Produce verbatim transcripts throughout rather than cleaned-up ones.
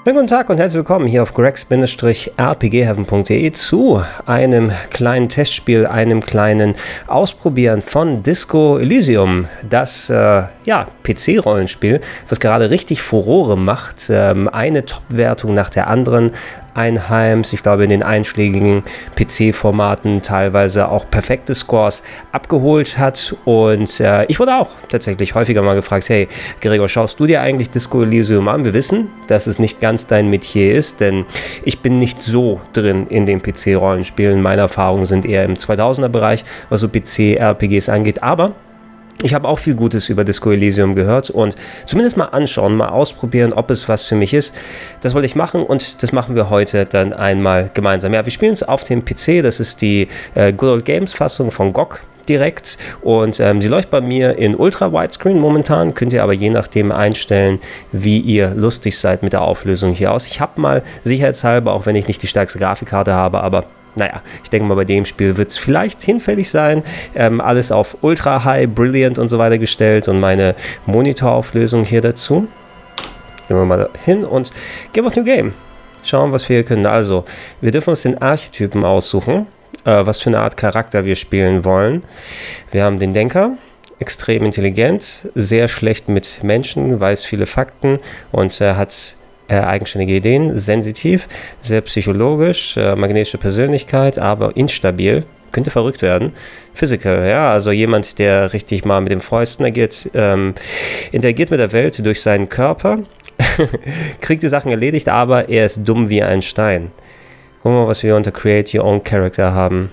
Guten Tag und herzlich willkommen hier auf greg-r p g heaven punkt de zu einem kleinen Testspiel, einem kleinen Ausprobieren von Disco Elysium. Das äh, ja, P C-Rollenspiel, was gerade richtig Furore macht. Ähm, eine Top-Wertung nach der anderen einheims. Ich glaube, in den einschlägigen P C-Formaten teilweise auch perfekte Scores abgeholt hat. Und äh, ich wurde auch tatsächlich häufiger mal gefragt, hey Gregor, schaust du dir eigentlich Disco Elysium an? Wir wissen, dass es nicht ganz dein Metier ist, denn ich bin nicht so drin in den P C-Rollenspielen. Meine Erfahrungen sind eher im zweitausender-Bereich, was so P C-R P Gs angeht. Aber ich habe auch viel Gutes über Disco Elysium gehört und zumindest mal anschauen, mal ausprobieren, ob es was für mich ist. Das wollte ich machen und das machen wir heute dann einmal gemeinsam. Ja, wir spielen es auf dem P C, das ist die äh, Good Old Games Fassung von G O G direkt und ähm, sie läuft bei mir in Ultra Widescreen momentan, könnt ihr aber je nachdem einstellen, wie ihr lustig seid mit der Auflösung hier aus. Ich habe mal sicherheitshalber, auch wenn ich nicht die stärkste Grafikkarte habe, aber naja, ich denke mal, bei dem Spiel wird es vielleicht hinfällig sein. Ähm, alles auf Ultra High, Brilliant und so weiter gestellt und meine Monitorauflösung hier dazu. Gehen wir mal hin und gehen auf New Game. Schauen, was wir hier können. Also, wir dürfen uns den Archetypen aussuchen, äh, was für eine Art Charakter wir spielen wollen. Wir haben den Denker, extrem intelligent, sehr schlecht mit Menschen, weiß viele Fakten und äh, hat Äh, eigenständige Ideen, sensitiv, sehr psychologisch, äh, magnetische Persönlichkeit, aber instabil, könnte verrückt werden. Physical, ja, also jemand, der richtig mal mit dem Fäusten agiert, ähm, interagiert mit der Welt durch seinen Körper, kriegt die Sachen erledigt, aber er ist dumm wie ein Stein. Gucken wir mal, was wir unter Create Your Own Character haben.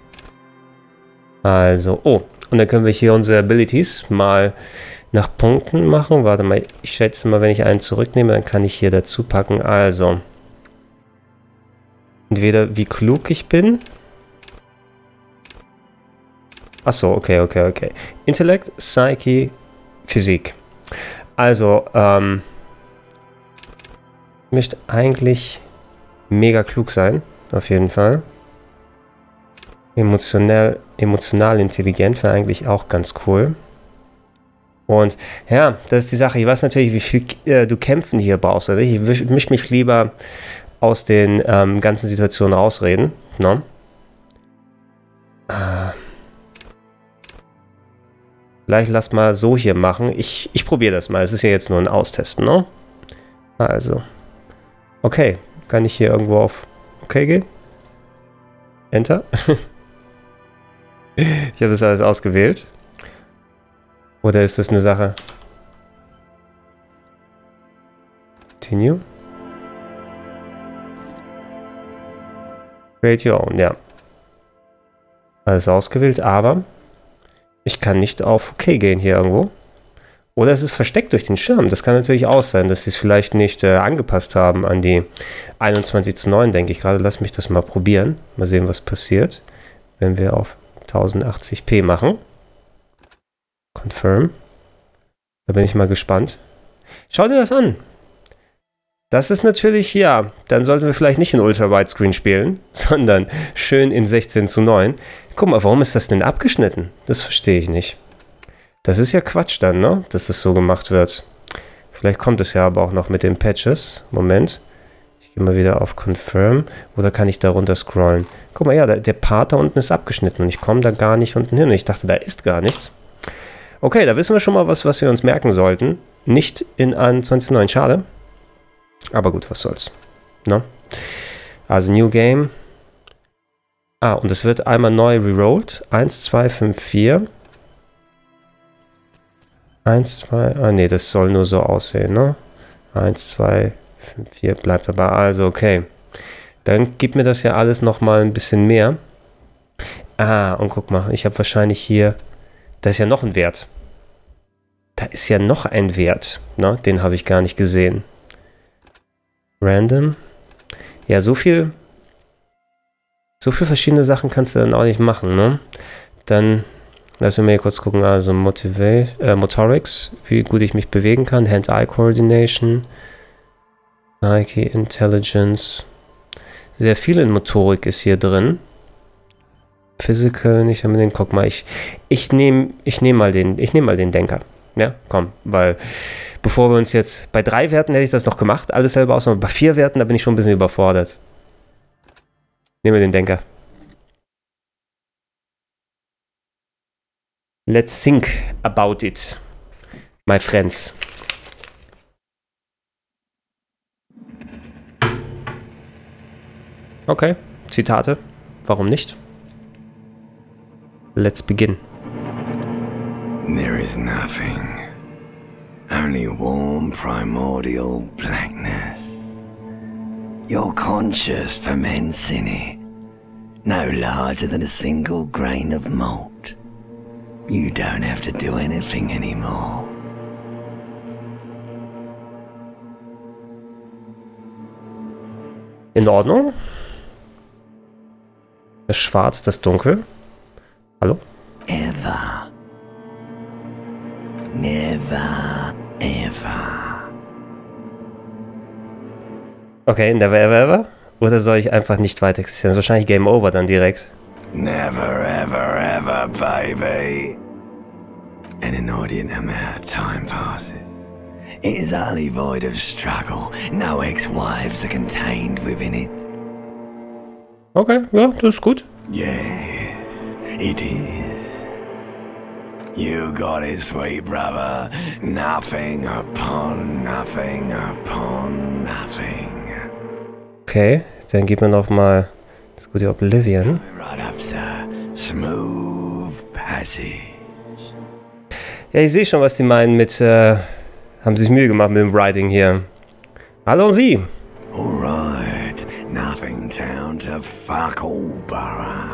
Also, oh, und dann können wir hier unsere Abilities mal nach Punkten machen. Warte mal, ich schätze mal, wenn ich einen zurücknehme, dann kann ich hier dazu packen. Also, entweder wie klug ich bin. Achso, okay, okay, okay. Intellekt, Psyche, Physik. Also, ähm, ich möchte eigentlich mega klug sein, auf jeden Fall. Emotionell, emotional intelligent wäre eigentlich auch ganz cool. Und ja, das ist die Sache. Ich weiß natürlich, wie viel äh, du kämpfen hier brauchst. Oder? Ich möchte mich lieber aus den ähm, ganzen Situationen rausreden. Ne? Äh, vielleicht lass mal so hier machen. Ich, ich probiere das mal. Es ist ja jetzt nur ein Austesten. Ne? Also. Okay. Kann ich hier irgendwo auf OK gehen? Enter. Ich habe das alles ausgewählt. Oder ist das eine Sache? Continue. Create your own, ja. Alles ausgewählt, aber ich kann nicht auf OK gehen hier irgendwo. Oder es ist versteckt durch den Schirm. Das kann natürlich auch sein, dass sie es vielleicht nicht äh, angepasst haben an die einundzwanzig zu neun, denke ich gerade. Lass mich das mal probieren. Mal sehen, was passiert, wenn wir auf tausendachtzig p machen. Confirm. Da bin ich mal gespannt. Schau dir das an. Das ist natürlich, ja, dann sollten wir vielleicht nicht in Ultra Widescreen spielen, sondern schön in sechzehn zu neun. Guck mal, warum ist das denn abgeschnitten? Das verstehe ich nicht. Das ist ja Quatsch dann, ne? Dass das so gemacht wird. Vielleicht kommt es ja aber auch noch mit den Patches. Moment. Ich gehe mal wieder auf Confirm. Oder kann ich da runter scrollen? Guck mal, ja, der Part da unten ist abgeschnitten und ich komme da gar nicht unten hin. Ich dachte, da ist gar nichts. Okay, da wissen wir schon mal was, was wir uns merken sollten. Nicht in einundzwanzig zu neun, schade. Aber gut, was soll's. Ne? Also New Game. Ah, und es wird einmal neu rerollt. eins, zwei, fünf, vier. eins, zwei, ah ne, das soll nur so aussehen, ne? eins, zwei, fünf, vier, bleibt dabei. Also, okay. Dann gibt mir das ja alles nochmal ein bisschen mehr. Ah, und guck mal, ich habe wahrscheinlich hier, da ist ja noch ein Wert. Da ist ja noch ein Wert, ne? Den habe ich gar nicht gesehen. Random. Ja, so viel, so viel verschiedene Sachen kannst du dann auch nicht machen, ne? Dann lassen wir mal hier kurz gucken, also Motiva äh, Motorics, wie gut ich mich bewegen kann, Hand-Eye Coordination, Psyche, Intelligence. Sehr viel in Motorik ist hier drin. Physical, nicht unbedingt. Guck mal, ich, ich nehme ich nehm mal den, ich nehme mal den Denker. Ja, komm, weil bevor wir uns jetzt, bei drei Werten hätte ich das noch gemacht, alles selber aus, aber bei vier Werten, da bin ich schon ein bisschen überfordert. Nehmen wir den Denker. Let's think about it, my friends. Okay, Zitate. Warum nicht? Let's begin. There is nothing. Only warm primordial blackness. Your conscious ferments in it. No larger than a single grain of malt. You don't have to do anything anymore. In Ordnung. Das Schwarz, das Dunkel. Hallo? Ever. Never, ever. Okay, never ever ever? Oder soll ich einfach nicht weiter existieren? Das ist wahrscheinlich Game Over dann direkt. Never, ever, ever, baby. An inordinate amount of time passes. It is utterly void of struggle. No ex-wives are contained within it. Okay, ja, das ist gut. Yes, it is. You got it, sweet brother. Nothing upon nothing upon nothing. Okay, dann gib mir noch mal das gute Oblivion. Right up, sir. Smooth passage. Ja, ich sehe schon, was die meinen mit, äh, haben sich Mühe gemacht mit dem Writing hier. Hallo Sie. Alright, nothing town to fuck all borough.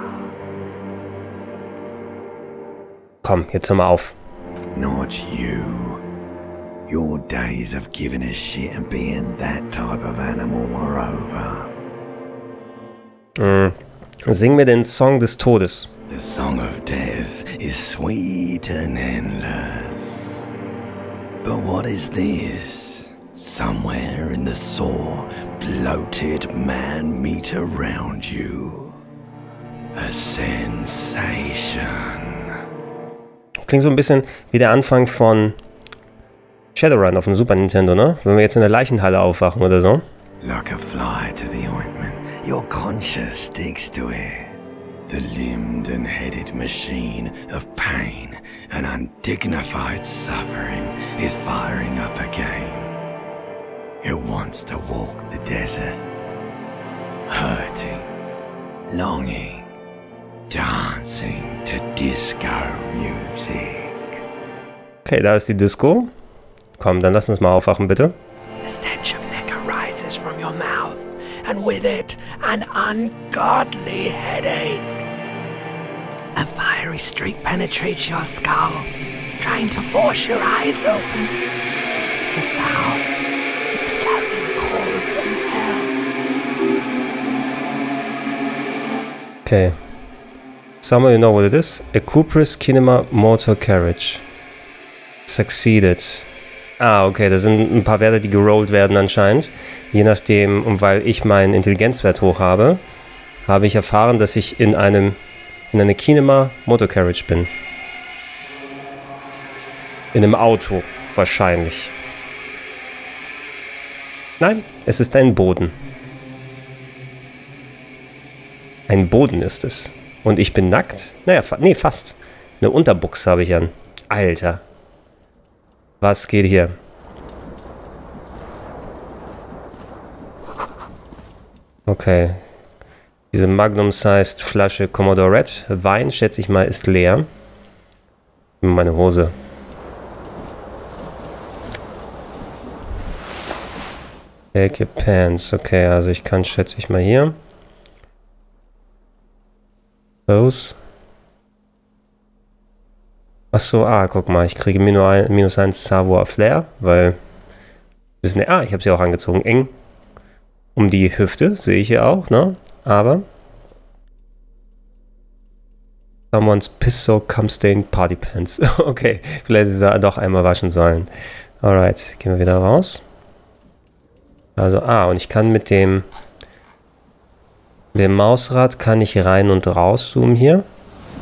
Komm, jetzt hör mal auf. Not you. Your days of giving a shit and being that type of animal are over. Mm. Sing mir den Song des Todes. The song of death is sweet and endless. But what is this? Somewhere in the sore, bloated man meet around you. A sensation. Klingt so ein bisschen wie der Anfang von Shadowrun auf dem Super Nintendo, ne? Wenn wir jetzt in der Leichenhalle aufwachen oder so. Like a fly to the ointment, your conscience sticks to it. The limbed and headed machine of pain and undignified suffering is firing up again. It wants to walk the desert, hurting, longing, dancing to disco music. Okay, da ist die Disco. Komm, dann lass uns mal aufwachen, bitte. The stench of liquor rises from your mouth, and with it, an ungodly headache. A fiery streak penetrates your skull, trying to force your eyes open. It's a sound, a clarion call from hell. Okay. Some of you know what it is. A Cuprous Kinema Motor Carriage. Succeeded. Ah, okay, das sind ein paar Werte, die gerollt werden anscheinend. Je nachdem, und weil ich meinen Intelligenzwert hoch habe, habe ich erfahren, dass ich in einem in einer Kinema Motor Carriage bin. In einem Auto, wahrscheinlich. Nein, es ist ein Boden. Ein Boden ist es. Und ich bin nackt? Naja, fa nee, fast. Eine Unterbuchse habe ich an. Alter. Was geht hier? Okay. Diese Magnum-sized Flasche Commodore Red. Wein, schätze ich mal, ist leer. Meine Hose. Take your pants. Okay, also ich kann, schätze ich mal, hier. Those. Achso, ah, guck mal, ich kriege minus eins Savoir Flair, weil... Ne, ah, ich habe sie auch angezogen. Eng. Um die Hüfte, sehe ich hier auch, ne? Aber... Someone's piss so cum stained party pants. Okay, vielleicht ist er doch einmal waschen sollen. Alright, gehen wir wieder raus. Also, ah, und ich kann mit dem... Mit dem Mausrad kann ich rein und raus zoomen hier.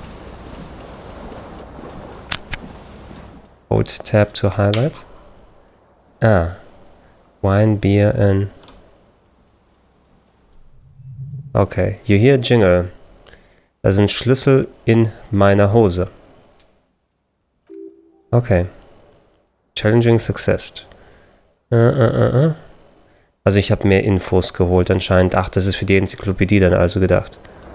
Hold Tab to highlight. Ah. Wine, Beer and... Okay. You hear Jingle. Da sind Schlüssel in meiner Hose. Okay. Challenging Success. Uh, uh, uh. Also ich habe mehr Infos geholt anscheinend. Ach, das ist für die Enzyklopädie dann also gedacht.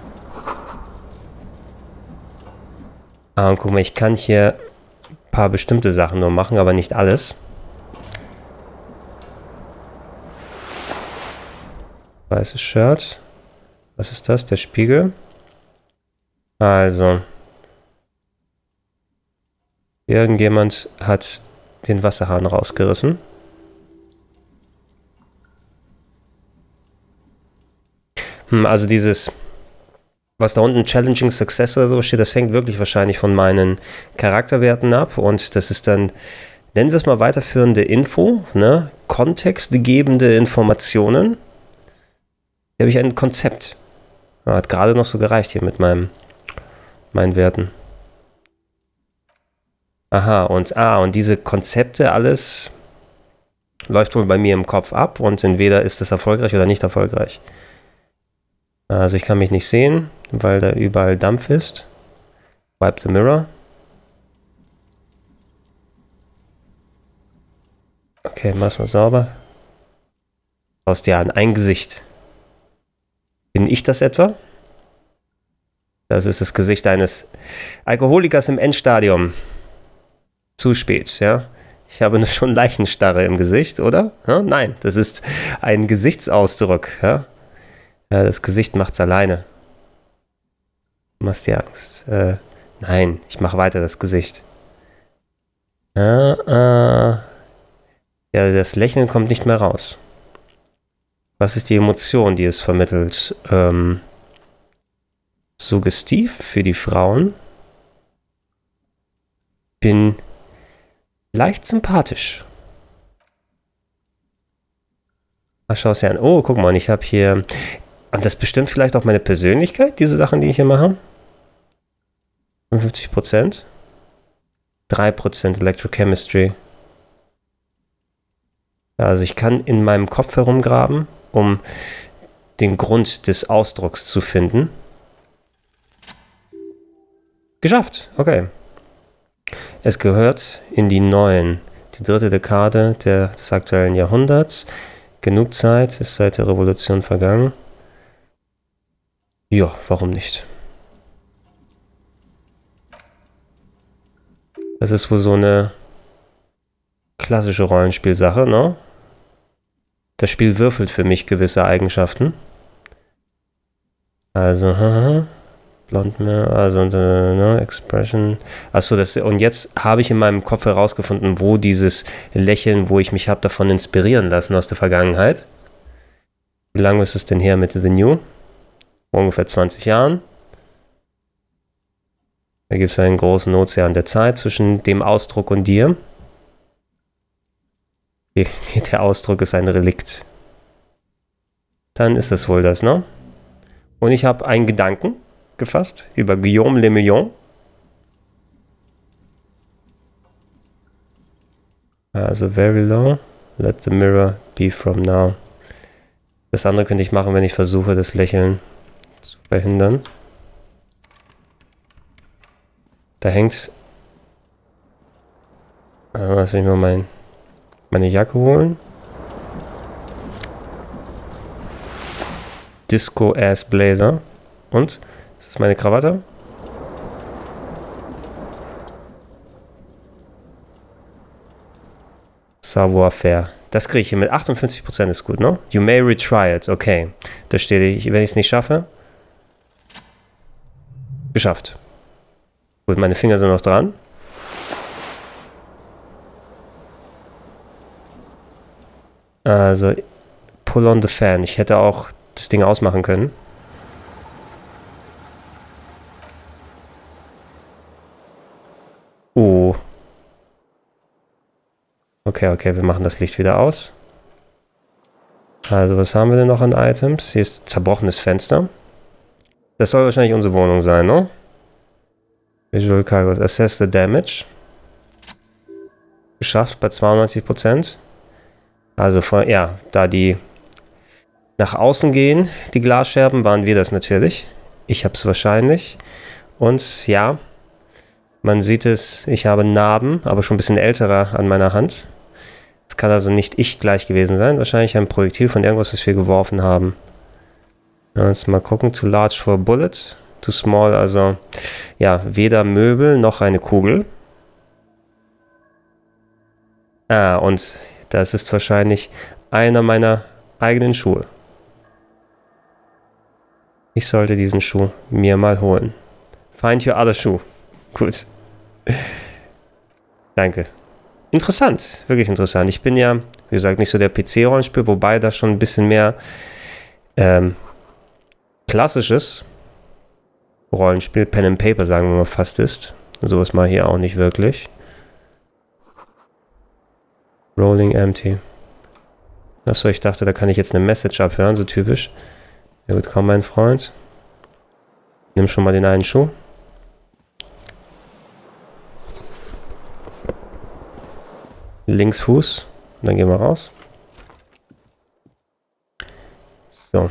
Ah, und guck mal, ich kann hier ein paar bestimmte Sachen nur machen, aber nicht alles. Weißes Shirt. Was ist das? Der Spiegel. Also. Irgendjemand hat den Wasserhahn rausgerissen. Hm, also dieses, was da unten Challenging Success oder so steht, das hängt wirklich wahrscheinlich von meinen Charakterwerten ab. Und das ist dann, nennen wir es mal weiterführende Info, ne? Kontextgebende Informationen. Hier habe ich ein Konzept. Hat gerade noch so gereicht hier mit meinem, meinen Werten. Aha, und, ah, und diese Konzepte, alles läuft wohl bei mir im Kopf ab und entweder ist es erfolgreich oder nicht erfolgreich. Also ich kann mich nicht sehen, weil da überall Dampf ist. Wipe the mirror. Okay, mach's mal sauber. Aus dir an ein Gesicht. Bin ich das etwa? Das ist das Gesicht eines Alkoholikers im Endstadium. Zu spät, ja. Ich habe schon Leichenstarre im Gesicht, oder? Ja, nein, das ist ein Gesichtsausdruck, ja. Ja, das Gesicht macht's alleine. Du machst dir Angst. Äh, nein, ich mache weiter das Gesicht. Ja, äh, ja, das Lächeln kommt nicht mehr raus. Was ist die Emotion, die es vermittelt? Ähm, suggestiv für die Frauen. Bin leicht sympathisch. Ach, schau es dir an. Oh, guck mal, ich habe hier... Und das bestimmt vielleicht auch meine Persönlichkeit, diese Sachen, die ich hier mache. fünfundfünfzig Prozent. drei Prozent Electrochemistry. Also ich kann in meinem Kopf herumgraben, um den Grund des Ausdrucks zu finden. Geschafft, okay. Es gehört in die neuen, die dritte Dekade der, des aktuellen Jahrhunderts. Genug Zeit ist seit der Revolution vergangen. Ja, warum nicht? Das ist wohl so eine klassische Rollenspielsache, ne? Das Spiel würfelt für mich gewisse Eigenschaften. Also, haha. Blond mehr, also, ne, Expression. Achso, das, und jetzt habe ich in meinem Kopf herausgefunden, wo dieses Lächeln, wo ich mich habe davon inspirieren lassen aus der Vergangenheit. Wie lange ist es denn her mit The New? Ungefähr zwanzig Jahren. Da gibt es einen großen Ozean der Zeit zwischen dem Ausdruck und dir. Der Ausdruck ist ein Relikt. Dann ist es wohl das, ne? Und ich habe einen Gedanken gefasst über Guillaume Le Million. Also very low. Let the mirror be from now. Das andere könnte ich machen, wenn ich versuche, das Lächeln zu verhindern. Da hängt... Also lass mich mal mein, meine Jacke holen. Disco Ass Blazer. Und? Ist das meine Krawatte? Savoir-faire. Das kriege ich hier mit achtundfünfzig Prozent ist gut, ne? You may retry it. Okay. Da steht, wenn ich es nicht schaffe. Geschafft. Gut, meine Finger sind noch dran. Also, pull on the fan. Ich hätte auch das Ding ausmachen können. Oh. Okay, okay, wir machen das Licht wieder aus. Also, was haben wir denn noch an Items? Hier ist zerbrochenes Fenster. Das soll wahrscheinlich unsere Wohnung sein, ne? Visual Cargos. Assess the damage. Geschafft bei zweiundneunzig Prozent. Also, von, ja, da die nach außen gehen, die Glasscherben, waren wir das natürlich. Ich habe es wahrscheinlich. Und ja, man sieht es, ich habe Narben, aber schon ein bisschen ältere an meiner Hand. Es kann also nicht ich gleich gewesen sein. Wahrscheinlich ein Projektil von irgendwas, das wir geworfen haben. Jetzt mal gucken. Too large for a bullet. Too small, also ja, weder Möbel noch eine Kugel. Ah, und das ist wahrscheinlich einer meiner eigenen Schuhe. Ich sollte diesen Schuh mir mal holen. Find your other shoe. Gut. Danke. Interessant, wirklich interessant. Ich bin ja, wie gesagt, nicht so der P C-Rollenspiel, wobei das schon ein bisschen mehr ähm, klassisches Rollenspiel, Pen and Paper, sagen wir mal, fast ist. So ist mal hier auch nicht wirklich. Rolling empty. Achso, ich dachte, da kann ich jetzt eine Message abhören, so typisch. Ja gut, komm, mein Freund. Nimm schon mal den einen Schuh. Linksfuß. Und dann gehen wir raus. So.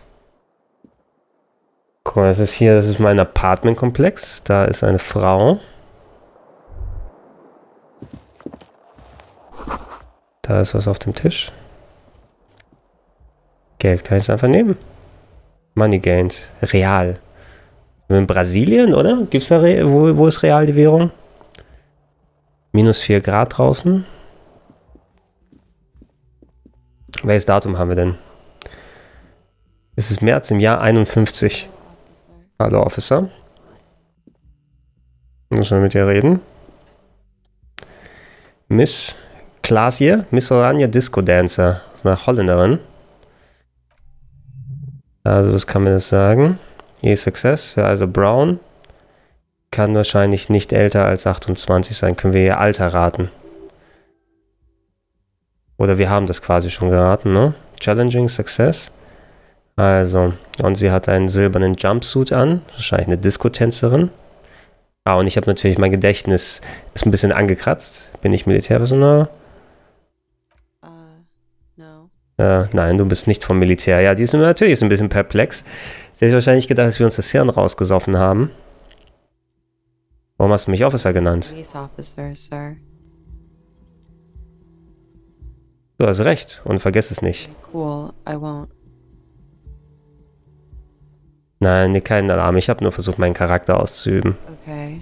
Guck mal, das ist hier, das ist mein Apartmentkomplex. Da ist eine Frau. Da ist was auf dem Tisch. Geld kann ich es einfach nehmen. Money gained. Real. Sind wir in Brasilien, oder? Gibt's da, Re wo, wo ist real die Währung? Minus vier Grad draußen. Welches Datum haben wir denn? Es ist März im Jahr einundfünfzig. Hallo, Officer. Muss man mit dir reden? Miss Klaasje, Miss Oranje Disco Dancer. Das ist eine Holländerin. Also, was kann man das sagen? Hier Success, ja, also Brown. Kann wahrscheinlich nicht älter als achtundzwanzig sein. Können wir ihr Alter raten? Oder wir haben das quasi schon geraten, ne? Challenging Success. Also, und sie hat einen silbernen Jumpsuit an. Wahrscheinlich eine Disco-Tänzerin. Ah, und ich habe natürlich, mein Gedächtnis ist ein bisschen angekratzt. Bin ich Militärpersonal? Uh, no. Äh, nein, du bist nicht vom Militär. Ja, die ist natürlich ist ein bisschen perplex. Sie hat wahrscheinlich gedacht, dass wir uns das Hirn rausgesoffen haben. Warum hast du mich Officer genannt? Police officer, sir. Du hast recht und vergiss es nicht. Cool, I won't. Nein, nee, keinen Alarm. Ich habe nur versucht, meinen Charakter auszuüben. Okay.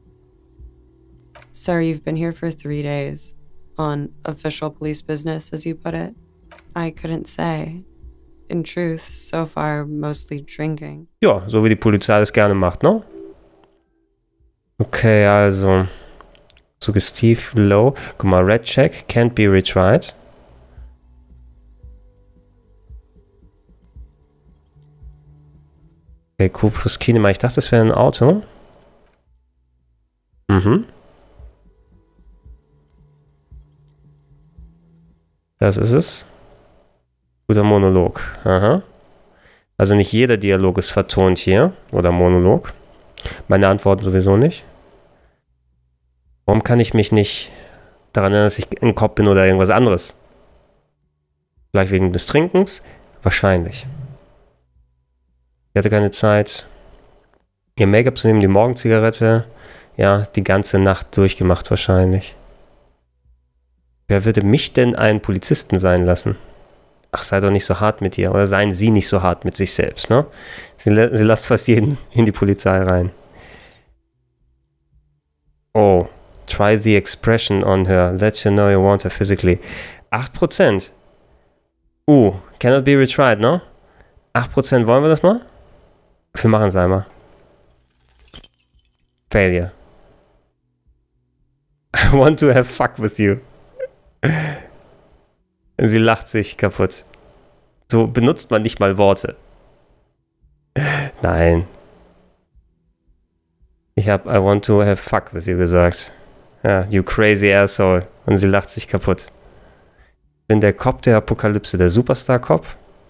Sir, you've been here for three days. On official police business, as you put it. I couldn't say. In truth, so far, mostly drinking. Ja, so wie die Polizei das gerne macht, ne? Okay, also. Suggestiv low. Guck mal, red check, can't be retried. Okay, Q plus Kinema. Ich dachte, das wäre ein Auto. Mhm. Das ist es. Guter Monolog. Aha. Also nicht jeder Dialog ist vertont hier. Oder Monolog. Meine Antworten sowieso nicht. Warum kann ich mich nicht daran erinnern, dass ich ein Kopf bin oder irgendwas anderes? Vielleicht wegen des Trinkens? Wahrscheinlich. Ich hatte keine Zeit. Ihr Make-up zu nehmen, die Morgenzigarette. Ja, die ganze Nacht durchgemacht wahrscheinlich. Wer würde mich denn einen Polizisten sein lassen? Ach, sei doch nicht so hart mit ihr. Oder seien Sie nicht so hart mit sich selbst, ne? Sie, sie lasst fast jeden in die Polizei rein. Oh. Try the expression on her. Let you know you want her physically. acht Prozent. Uh, cannot be retried, ne? acht Prozent, wollen wir das mal? Wir machen es einmal. Failure. I want to have fuck with you. Sie lacht sich kaputt. So benutzt man nicht mal Worte. Nein. Ich habe I want to have fuck with you gesagt. Ja, you crazy asshole. Und sie lacht sich kaputt. Ich bin der Cop der Apokalypse, der Superstar-Cop.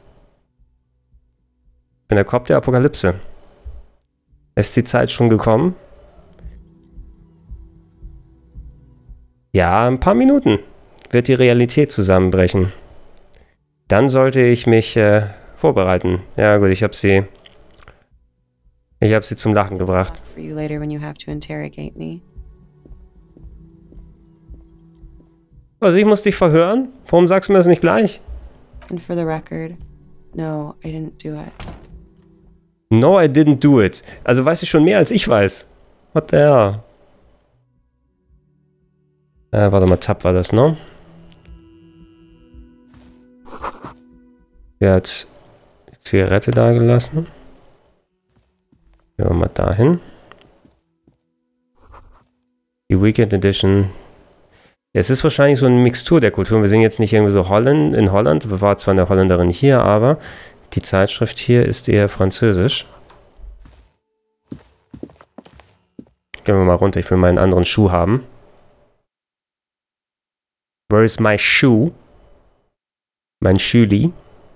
Ich bin der Cop der Apokalypse. Ist die Zeit schon gekommen? Ja, ein paar Minuten wird die Realität zusammenbrechen. Dann sollte ich mich äh, vorbereiten. Ja gut, ich habe sie... Ich habe sie zum Lachen gebracht. For you later when you have to interrogate me. Also ich muss dich verhören? Warum sagst du mir das nicht gleich? And for the record, no, I didn't do it. No, I didn't do it. Also weiß ich schon mehr, als ich weiß. What the hell? Äh, warte mal, Tab war das, ne? Der hat die Zigarette da gelassen. Gehen wir mal dahin. Die Weekend Edition. Es ist wahrscheinlich so eine Mixtur der Kulturen. Wir sind jetzt nicht irgendwie so Holland, in Holland. Wir waren zwar eine Holländerin hier, aber die Zeitschrift hier ist eher französisch. Gehen wir mal runter. Ich will meinen anderen Schuh haben. Where is my shoe? Mein Schüli.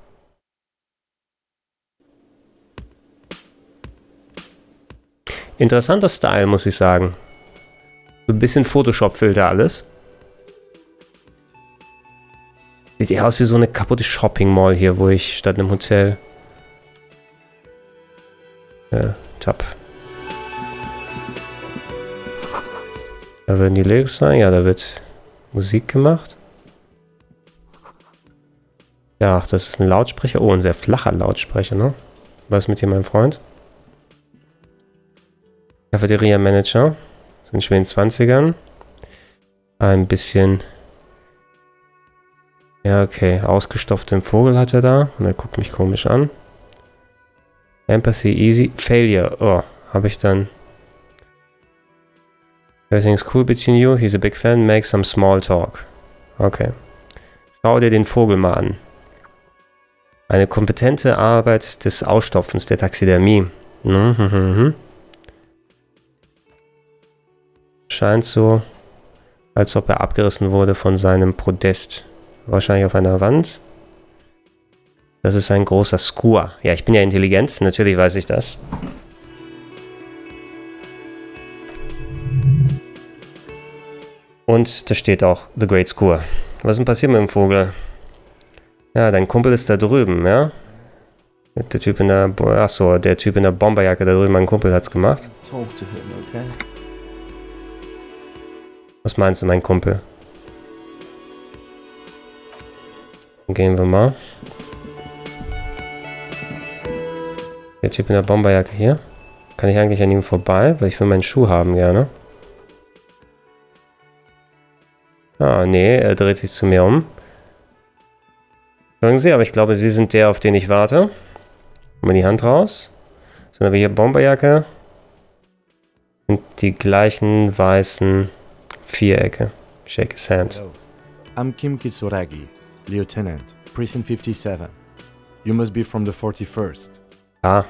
Interessanter Style, muss ich sagen. So ein bisschen Photoshop-Filter alles. Sieht eher aus wie so eine kaputte Shopping-Mall hier, wo ich statt einem Hotel... Ja, Tab. Da werden die Lyrics sein. Ja, da wird Musik gemacht. Ja, das ist ein Lautsprecher. Oh, ein sehr flacher Lautsprecher, ne? Was ist mit dir, mein Freund? Cafeteria-Manager. Sind schon in den zwanzigern. Ein bisschen... Ja, okay. Ausgestopften Vogel hat er da. Und er guckt mich komisch an. Empathy, easy. Failure. Oh, habe ich dann... Everything's cool between you. He's a big fan. Make some small talk. Okay. Schau dir den Vogel mal an. Eine kompetente Arbeit des Ausstopfens der Taxidermie. Mhm. Scheint so, als ob er abgerissen wurde von seinem Podest. Wahrscheinlich auf einer Wand. Das ist ein großer Skua. Ja, ich bin ja intelligent. Natürlich weiß ich das. Und da steht auch The Great Skua. Was ist denn passiert mit dem Vogel? Ja, dein Kumpel ist da drüben, ja? Der Typ in der... Achso, der Typ in der Bomberjacke da drüben, mein Kumpel hat's gemacht. Talk to him, okay? Was meinst du, mein Kumpel? Gehen wir mal. Der Typ in der Bomberjacke hier. Kann ich eigentlich an ihm vorbei? Weil ich will meinen Schuh haben gerne. Ah, nee, er dreht sich zu mir um. Hören Sie, aber ich glaube, Sie sind der, auf den ich warte. Mal die Hand raus. Sind aber hier Bomberjacke. Und die gleichen weißen Vierecke. Shake his hand. Hello. I'm Kim Kitsuragi, Lieutenant, Precinct fifty-seven. You must be from the forty-first. Ah.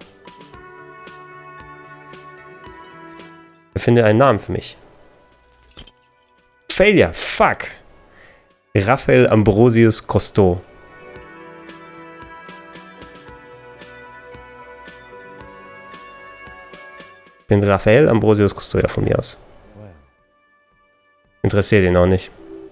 Ich finde einen Namen für mich. Failure. Fuck. Raphael Ambrosius Cousteau. Ich bin Raphael Ambrosius Cousteau, ja, von mir aus. Interessiert ihn auch nicht.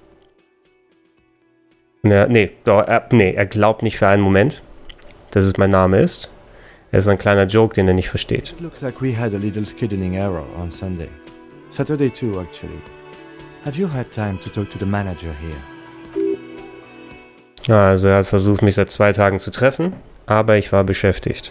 Ja, nee, er, nee, er glaubt nicht für einen Moment, dass es mein Name ist. Er ist ein kleiner Joke, den er nicht versteht. It looks like we had a little scheduling error on Sunday. Saturday too, actually. Have you had time to talk to the manager here? Ja, also er hat versucht, mich seit zwei Tagen zu treffen, aber ich war beschäftigt.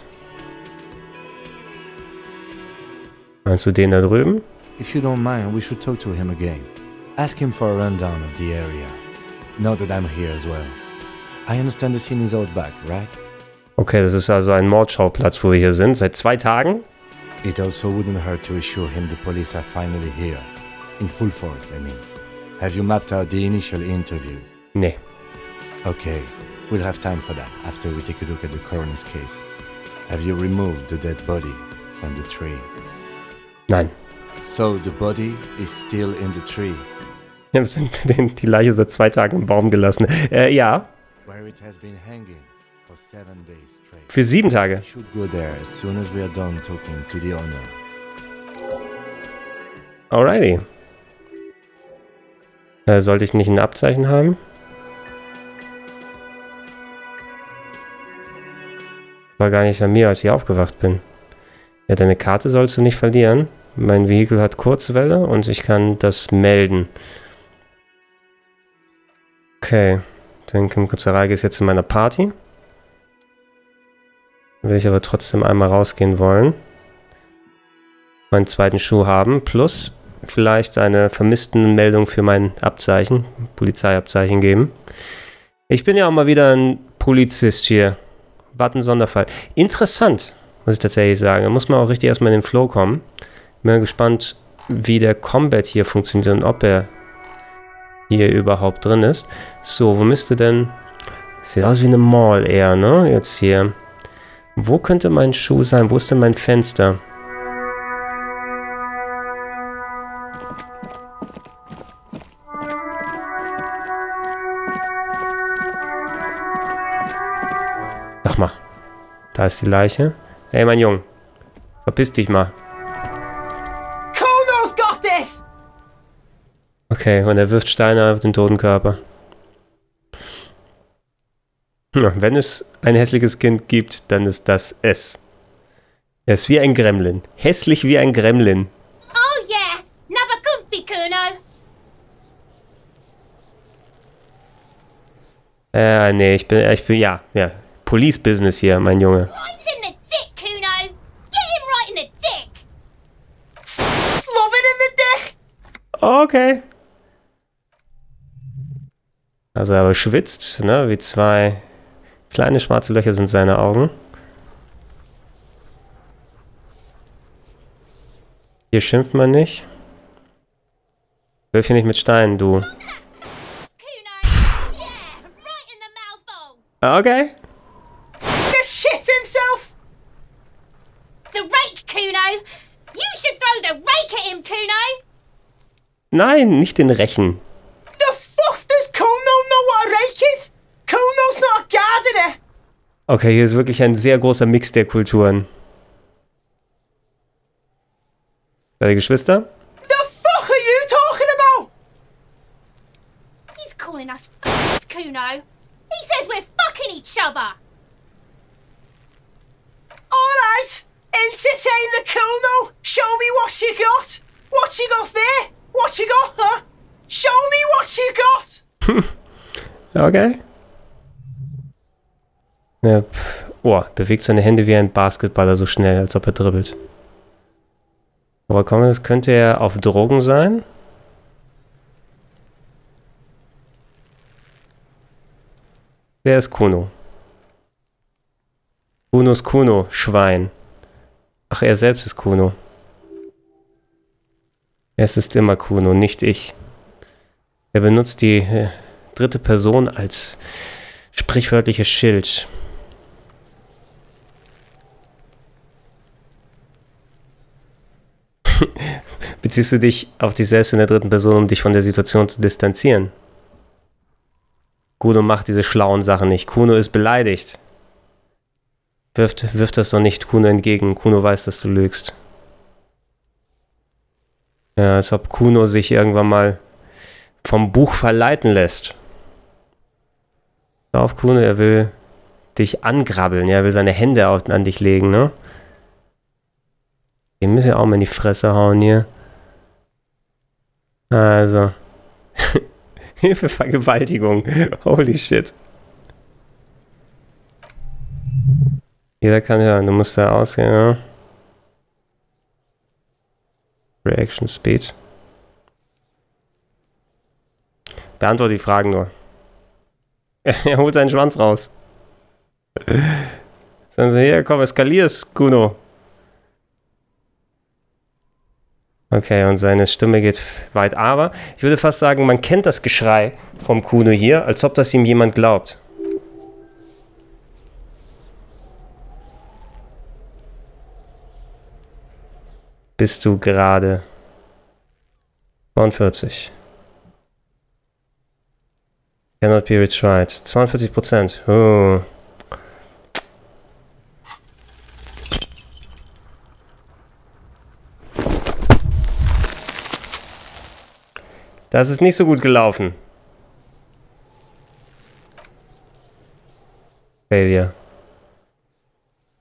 Meinst du den da drüben? If you don't mind, we should talk to him again. Ask him for a rundown of the area. Now that I'm here as well. I understand the scene is out back, right? Okay, das ist also ein Mordschauplatz, wo wir hier sind, seit zwei Tagen. It also wouldn't hurt to assure him the police are finally here. In full force, I mean. Have you mapped out the initial interviews? Nee. Okay, we'll have time for that after we take a look at the coroner's case. Have you removed the dead body from the tree? Nein. So the body is still in the tree? Wir haben die Leiche seit zwei Tagen im Baum gelassen. Äh, ja. Where it has been hanging for seven days straight. Für sieben Tage. We should go there as soon as we are done talking to the owner. Alrighty. Äh, sollte ich nicht ein Abzeichen haben? War gar nicht an mir, als ich aufgewacht bin. Ja, deine Karte sollst du nicht verlieren. Mein Vehikel hat Kurzwelle und ich kann das melden. Okay. Dann Kim Kutsaragi ist jetzt in meiner Party. Will ich aber trotzdem einmal rausgehen wollen. Meinen zweiten Schuh haben. Plus vielleicht eine Vermisstenmeldung für mein Abzeichen. Polizeiabzeichen geben. Ich bin ja auch mal wieder ein Polizist hier. Was ein Sonderfall. Interessant, muss ich tatsächlich sagen. Da muss man auch richtig erstmal in den Flow kommen. Bin gespannt, wie der Combat hier funktioniert und ob er hier überhaupt drin ist. So, wo müsste denn... Sieht aus wie eine Mall eher, ne? Jetzt hier. Wo könnte mein Schuh sein? Wo ist denn mein Fenster? Sag mal. Da ist die Leiche. Hey, mein Junge. Verpiss dich mal. Okay, und er wirft Steine auf den toten Körper. Ja, wenn es ein hässliches Kind gibt, dann ist das es. Er ist wie ein Gremlin. Hässlich wie ein Gremlin. Oh yeah, Nabakumpi Kuno. Äh, nee, ich bin, ich bin, ja, ja. Police Business hier, mein Junge. Right in the dick, Kuno. Get him right in the dick. Love it in the dick. Okay. Also er aber schwitzt, ne, wie zwei kleine schwarze Löcher sind seine Augen. Hier schimpft man nicht. Wirf hier nicht mit Steinen, du. Kuno. Yeah, right in the mouthful. Okay. The shit himself. The rake, Kuno. You should throw the rake at him, Kuno. Nein, nicht den Rechen. The fuck does Kuno know what a rake is? Kuno's not a gardener. Okay, hier ist wirklich ein sehr großer Mix der Kulturen. Deine Geschwister? The fuck are you talking about? He's calling us f***s, Kuno. He says we're fucking each other. Alright, entertain the Kuno. Show me what you got. What you got there? What you got, huh? Show me what you got. Okay. Ja, pff. Oh, bewegt seine Hände wie ein Basketballer so schnell, als ob er dribbelt. Aber komm, das könnte er auf Drogen sein. Wer ist Kuno? Kuno ist Kuno, Schwein. Ach, er selbst ist Kuno. Es ist immer Kuno, nicht ich. Er benutzt die äh, dritte Person als sprichwörtliches Schild. Beziehst du dich auf dich selbst in der dritten Person, um dich von der Situation zu distanzieren? Kuno macht diese schlauen Sachen nicht. Kuno ist beleidigt. Wirft, wirft das doch nicht Kuno entgegen. Kuno weiß, dass du lügst. Ja, als ob Kuno sich irgendwann mal vom Buch verleiten lässt. Schau auf Kuno, er will dich angrabbeln. Ja, er will seine Hände auf, an dich legen, ne? Den müssen wir auch mal in die Fresse hauen hier. Also. Hilfe, Vergewaltigung. Holy shit. Jeder kann hören, du musst da ausgehen, ja. Reaction Speed. Beantworte die Fragen nur. Er holt seinen Schwanz raus. Sagen sie, hier, komm, eskalier's, Kuno. Okay, und seine Stimme geht weit, aber ich würde fast sagen, man kennt das Geschrei vom Kuno hier, als ob das ihm jemand glaubt. Bist du gerade zweiundvierzig? Cannot be retried. zweiundvierzig Prozent. Oh. Das ist nicht so gut gelaufen. Failure.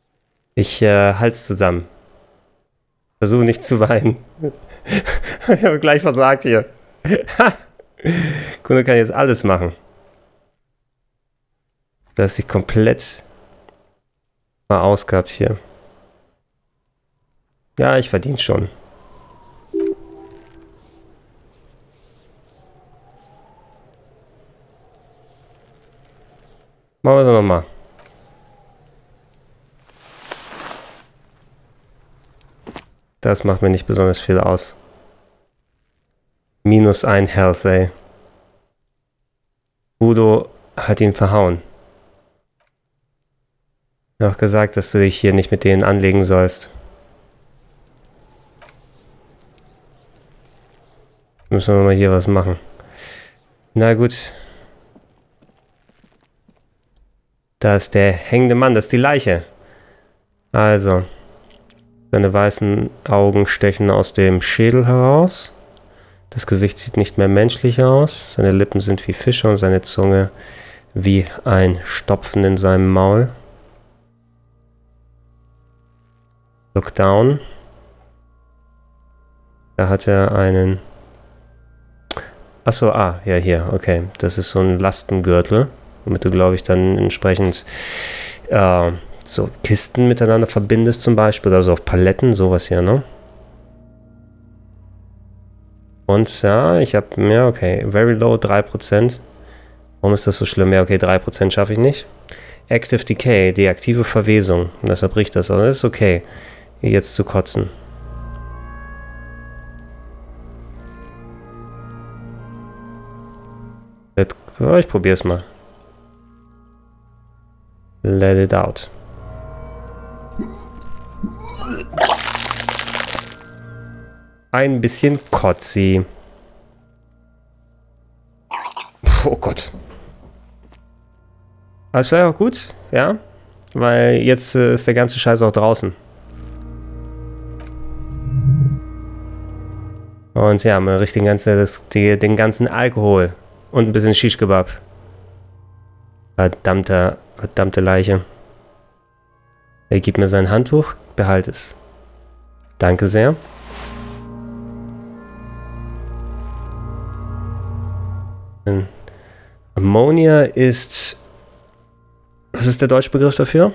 Ich äh, halt's zusammen. Versuche nicht zu weinen. Ich habe gleich versagt hier. Kunde kann jetzt alles machen. Dass ich komplett verausgabt hier. Ja, ich verdiene schon. Machen wir es nochmal. Das macht mir nicht besonders viel aus. Minus ein Health, ey. Udo hat ihn verhauen. Er hat auch gesagt, dass du dich hier nicht mit denen anlegen sollst. Müssen wir mal hier was machen. Na gut. Da ist der hängende Mann, das ist die Leiche. Also. Seine weißen Augen stechen aus dem Schädel heraus. Das Gesicht sieht nicht mehr menschlich aus. Seine Lippen sind wie Fische und seine Zunge wie ein Stopfen in seinem Maul. Look down. Da hat er einen... Achso, ah, ja, hier, okay. Das ist so ein Lastengürtel, womit du, glaube ich, dann entsprechend äh, so Kisten miteinander verbindest zum Beispiel, also auf Paletten, sowas hier, ne? Und ja, ich habe, ja, okay, very low, drei Prozent. Warum ist das so schlimm? Ja, okay, drei Prozent schaffe ich nicht. Active Decay, die aktive Verwesung. Und deshalb bricht das, aber das ist okay, jetzt zu kotzen. Ich probiere es mal. Let it out. Ein bisschen Kotzi. Oh Gott. Aber es wäre auch gut, ja? Weil jetzt äh, ist der ganze Scheiß auch draußen. Und ja, man riecht den ganzen, das, die, den ganzen Alkohol. Und ein bisschen Shish Kebab. Verdammter, verdammte Leiche. Er gibt mir sein Handtuch, behalte es. Danke sehr. Ammonia ist... Was ist der deutsche Begriff dafür?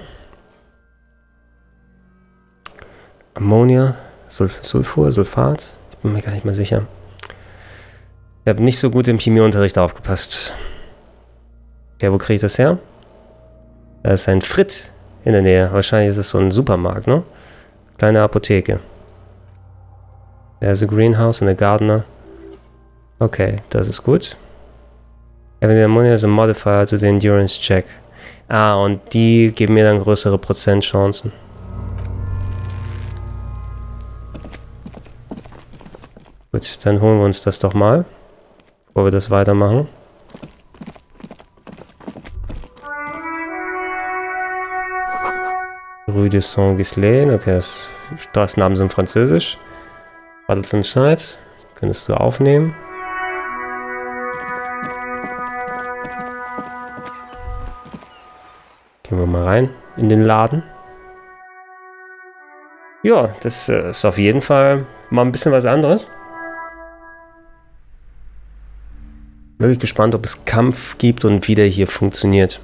Ammonia, Sulf Sulfur, Sulfat? Ich bin mir gar nicht mehr sicher. Ich habe nicht so gut im Chemieunterricht aufgepasst. Ja, wo kriege ich das her? Da ist ein Fritt in der Nähe. Wahrscheinlich ist es so ein Supermarkt, ne? Kleine Apotheke. There's a greenhouse and a gardener. Okay, das ist gut. Having the ammonia is a modifier to the endurance check. Ah, und die geben mir dann größere Prozentchancen. Gut, dann holen wir uns das doch mal, bevor wir das weitermachen. Rue de Saint-Ghislain, okay, das Straßennamen sind französisch. Battleton Side, könntest du aufnehmen. Gehen wir mal rein in den Laden. Ja, das äh, ist auf jeden Fall mal ein bisschen was anderes. Wirklich gespannt, ob es Kampf gibt und wie der hier funktioniert.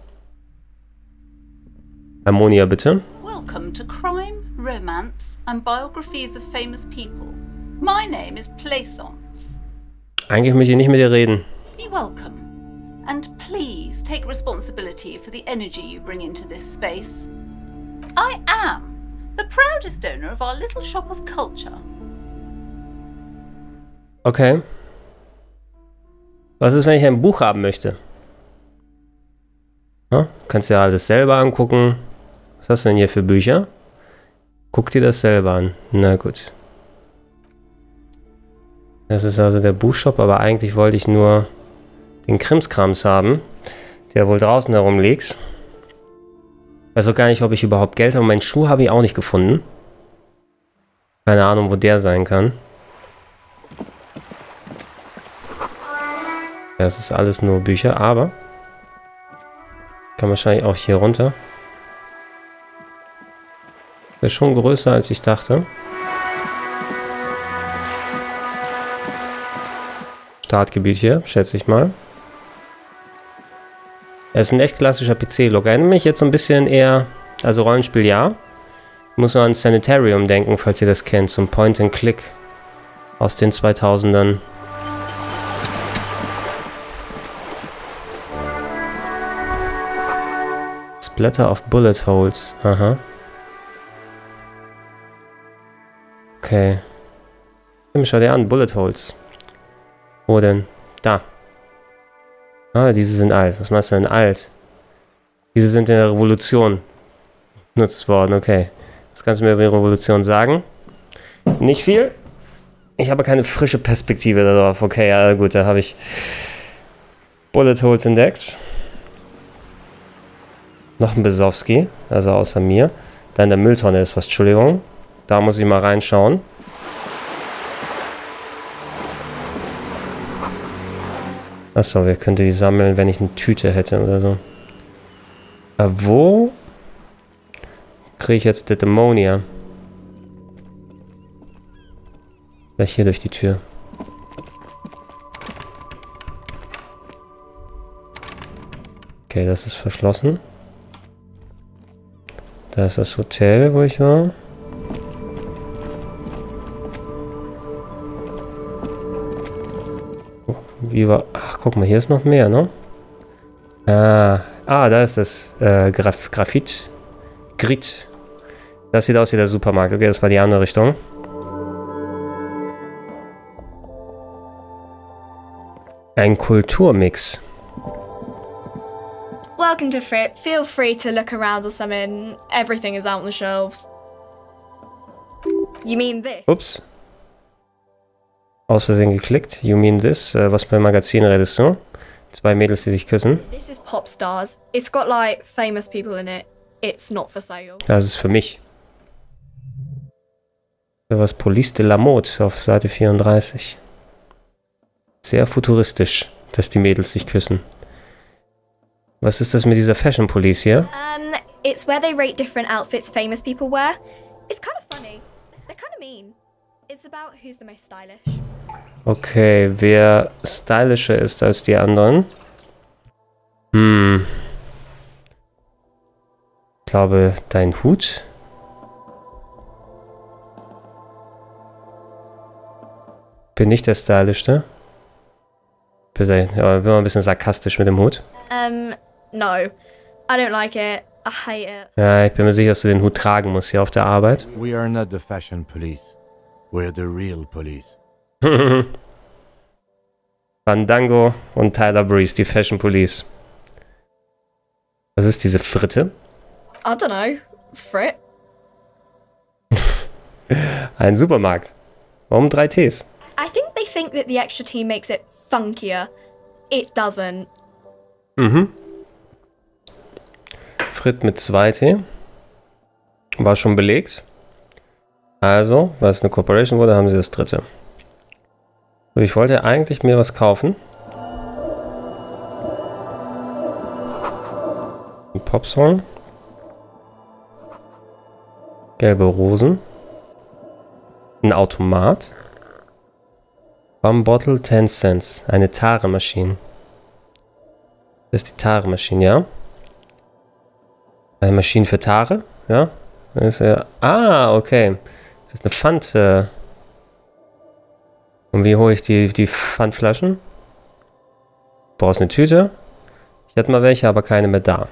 Ammonia, bitte. Welcome to Crime, Romance and Biographies of Famous People. My name is Plaisance. Eigentlich möchte ich nicht mit dir reden. Be welcome. And please take responsibility for the energy you bring into this space. I am the proudest owner of our little shop of culture. Okay. Was ist, wenn ich ein Buch haben möchte? Ja, kannst dir alles selber angucken. Was hast du denn hier für Bücher? Guck dir das selber an. Na gut. Das ist also der Buchshop, aber eigentlich wollte ich nur den Krimskrams haben, der wohl draußen herumliegt. Weiß auch gar nicht, ob ich überhaupt Geld habe. Meinen Schuh habe ich auch nicht gefunden. Keine Ahnung, wo der sein kann. Das ist alles nur Bücher, aber kann wahrscheinlich auch hier runter. ist schon größer, als ich dachte. Startgebiet hier, schätze ich mal. Er ist ein echt klassischer P C-Look. Erinnert mich jetzt so ein bisschen eher, also Rollenspiel ja. Ich muss nur an Sanitarium denken, falls ihr das kennt. So ein Point-and-Click aus den zweitausendern. Splatter of Bullet Holes. Aha. Okay. Schau dir an, Bullet Holes. Wo denn? Da. Ah, diese sind alt. Was machst du denn alt? Diese sind in der Revolution genutzt worden. Okay. Was kannst du mir über die Revolution sagen? Nicht viel. Ich habe keine frische Perspektive darauf. Okay, ja gut, da habe ich Bullet Holes entdeckt. Noch ein Besowski, also außer mir. Da in der Mülltonne ist was, Entschuldigung. Da muss ich mal reinschauen. Achso, wir könnten die sammeln, wenn ich eine Tüte hätte oder so. Aber wo kriege ich jetzt das Ammonia? Vielleicht hier durch die Tür. Okay, das ist verschlossen. Da ist das Hotel, wo ich war. Wie war... Ach, guck mal, hier ist noch mehr, ne? Ah, ah da ist das äh, Graf Graphit. Grit. Das sieht aus wie der Supermarkt. Okay, das war die andere Richtung. Ein Kulturmix. Welcome to Fripp. Feel free to look around or something. Everything is out on the shelves. You mean this? Ups. Aus Versehen geklickt. You mean this? Äh, was beim Magazin redest du? Zwei Mädels, die sich küssen. This is Popstars. It's got like famous people in it. It's not for sale. Das ist für mich. Was Police de la Mode auf Seite vierunddreißig. Sehr futuristisch, dass die Mädels sich küssen. Was ist das mit dieser Fashion Police hier? Um, it's where they rate different outfits famous people wear. It's kind of funny. They're kind of mean. It's about who's the most stylish. Okay, wer stylischer ist als die anderen? Hm. Ich glaube, dein Hut. Bin nicht der stylischste. Bitte, ja, bin mal ein bisschen sarkastisch mit dem Hut. Um, no. I don't like it. I hate it. Ja, ich bin mir sicher, dass du den Hut tragen musst hier auf der Arbeit. We are not the fashion police. We're the real police. Fandango und Tyler Breeze, die Fashion Police. Was ist diese Fritte? I don't know. Fripp? Ein Supermarkt. Warum drei Ts? I think they think that the extra T makes it funkier. It doesn't. Mhm. Fritt mit zwei T. War schon belegt. Also, weil es eine Corporation wurde, haben sie das dritte. Und ich wollte eigentlich mir was kaufen. Ein Popsong. Gelbe Rosen. Ein Automat. One Bottle, ten Cents. Eine Tare-Maschine. Das ist die Tare-Maschine, ja? Eine Maschine für Tare, ja? Das ist, ja. Ah, okay. Das ist eine Pfand. Äh. Und wie hole ich die, die Pfandflaschen? Brauchst eine Tüte? Ich hatte mal welche, aber keine mehr da.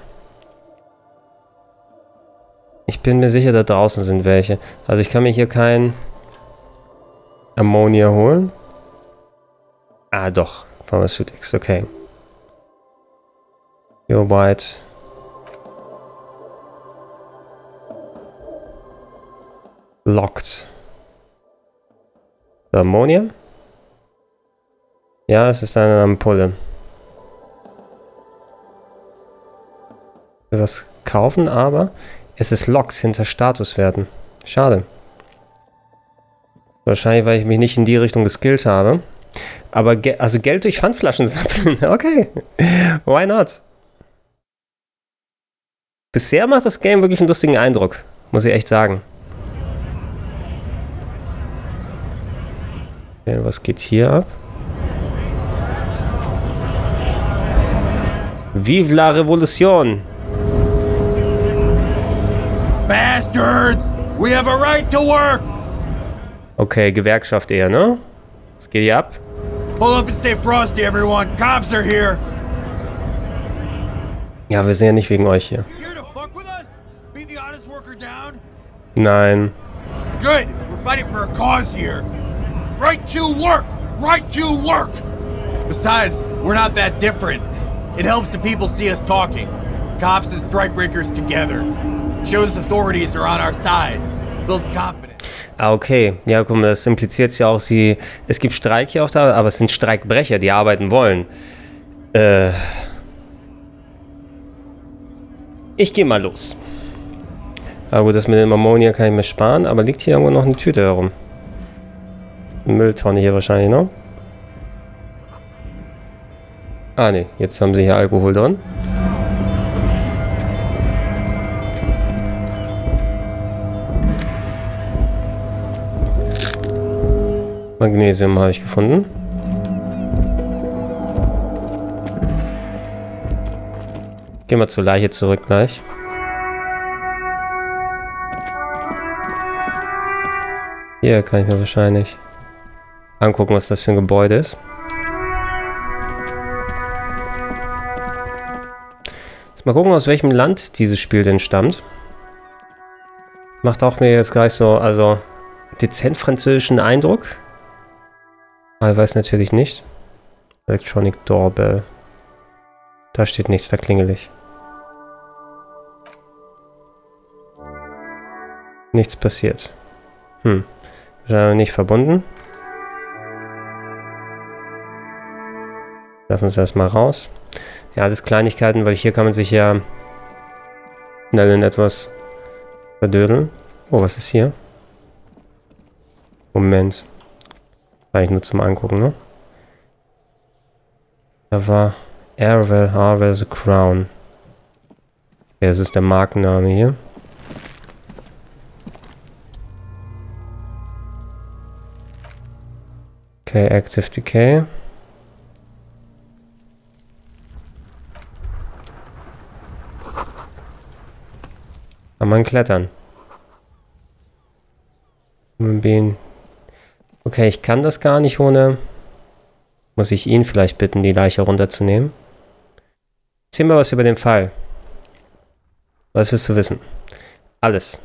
Ich bin mir sicher, da draußen sind welche. Also ich kann mir hier kein Ammonia holen. Ah, doch. Pharmaceutics, okay. You're white. Locked. So, Ammonia? Ja, es ist eine Ampulle. Ich will was kaufen, aber es ist locked hinter Statuswerten. Schade. Wahrscheinlich, weil ich mich nicht in die Richtung geskillt habe. Aber ge also Geld durch Pfandflaschen sammeln. Okay. Why not? Bisher macht das Game wirklich einen lustigen Eindruck. Muss ich echt sagen. Okay, was geht hier ab? Vive la Revolution! Bastards! We have a right to work! Okay, Gewerkschaft eher, ne? Was geht hier ab? Pull up and stay frosty, everyone. Cops are here. Ja, wir sind ja nicht wegen euch hier. You here to fuck with us? Beat the honest worker down? Nein. Good. We're fighting for a cause here. Right to work. Right to work. Besides, we're not that different. It helps the people see us talking. Cops and strikebreakers together. Shows authorities are on our side. Builds confidence. Ah, okay. Ja, guck mal, das impliziert ja auch, sie, es gibt Streik hier auf der Arbeit, aber es sind Streikbrecher, die arbeiten wollen. Äh. Ich gehe mal los. Aber gut, das mit dem Ammonia kann ich mir sparen, aber liegt hier irgendwo noch eine Tüte herum. Eine Mülltonne hier wahrscheinlich noch. Ah ne, jetzt haben sie hier Alkohol drin. Magnesium habe ich gefunden. Gehen wir zur Leiche zurück gleich. Hier kann ich mir wahrscheinlich angucken, was das für ein Gebäude ist. Jetzt mal gucken, aus welchem Land dieses Spiel denn stammt. Macht auch mir jetzt gleich so, also dezent französischen Eindruck. Aber ich weiß natürlich nicht. Electronic Doorbell. Da steht nichts, da klingel ich. Nichts passiert. Hm. Wahrscheinlich nicht verbunden. Lass uns erstmal raus. Ja, das Kleinigkeiten, weil hier kann man sich ja schnell in etwas verdödeln. Oh, was ist hier? Moment. Eigentlich nur zum Angucken, ne? Da war Arvel, Arvel the Crown. Ja, das ist der Markenname hier. Okay, Active Decay. Kann man klettern. Okay, ich kann das gar nicht ohne... Muss ich ihn vielleicht bitten, die Leiche runterzunehmen? Erzähl mal was über den Fall. Was willst du wissen? Alles.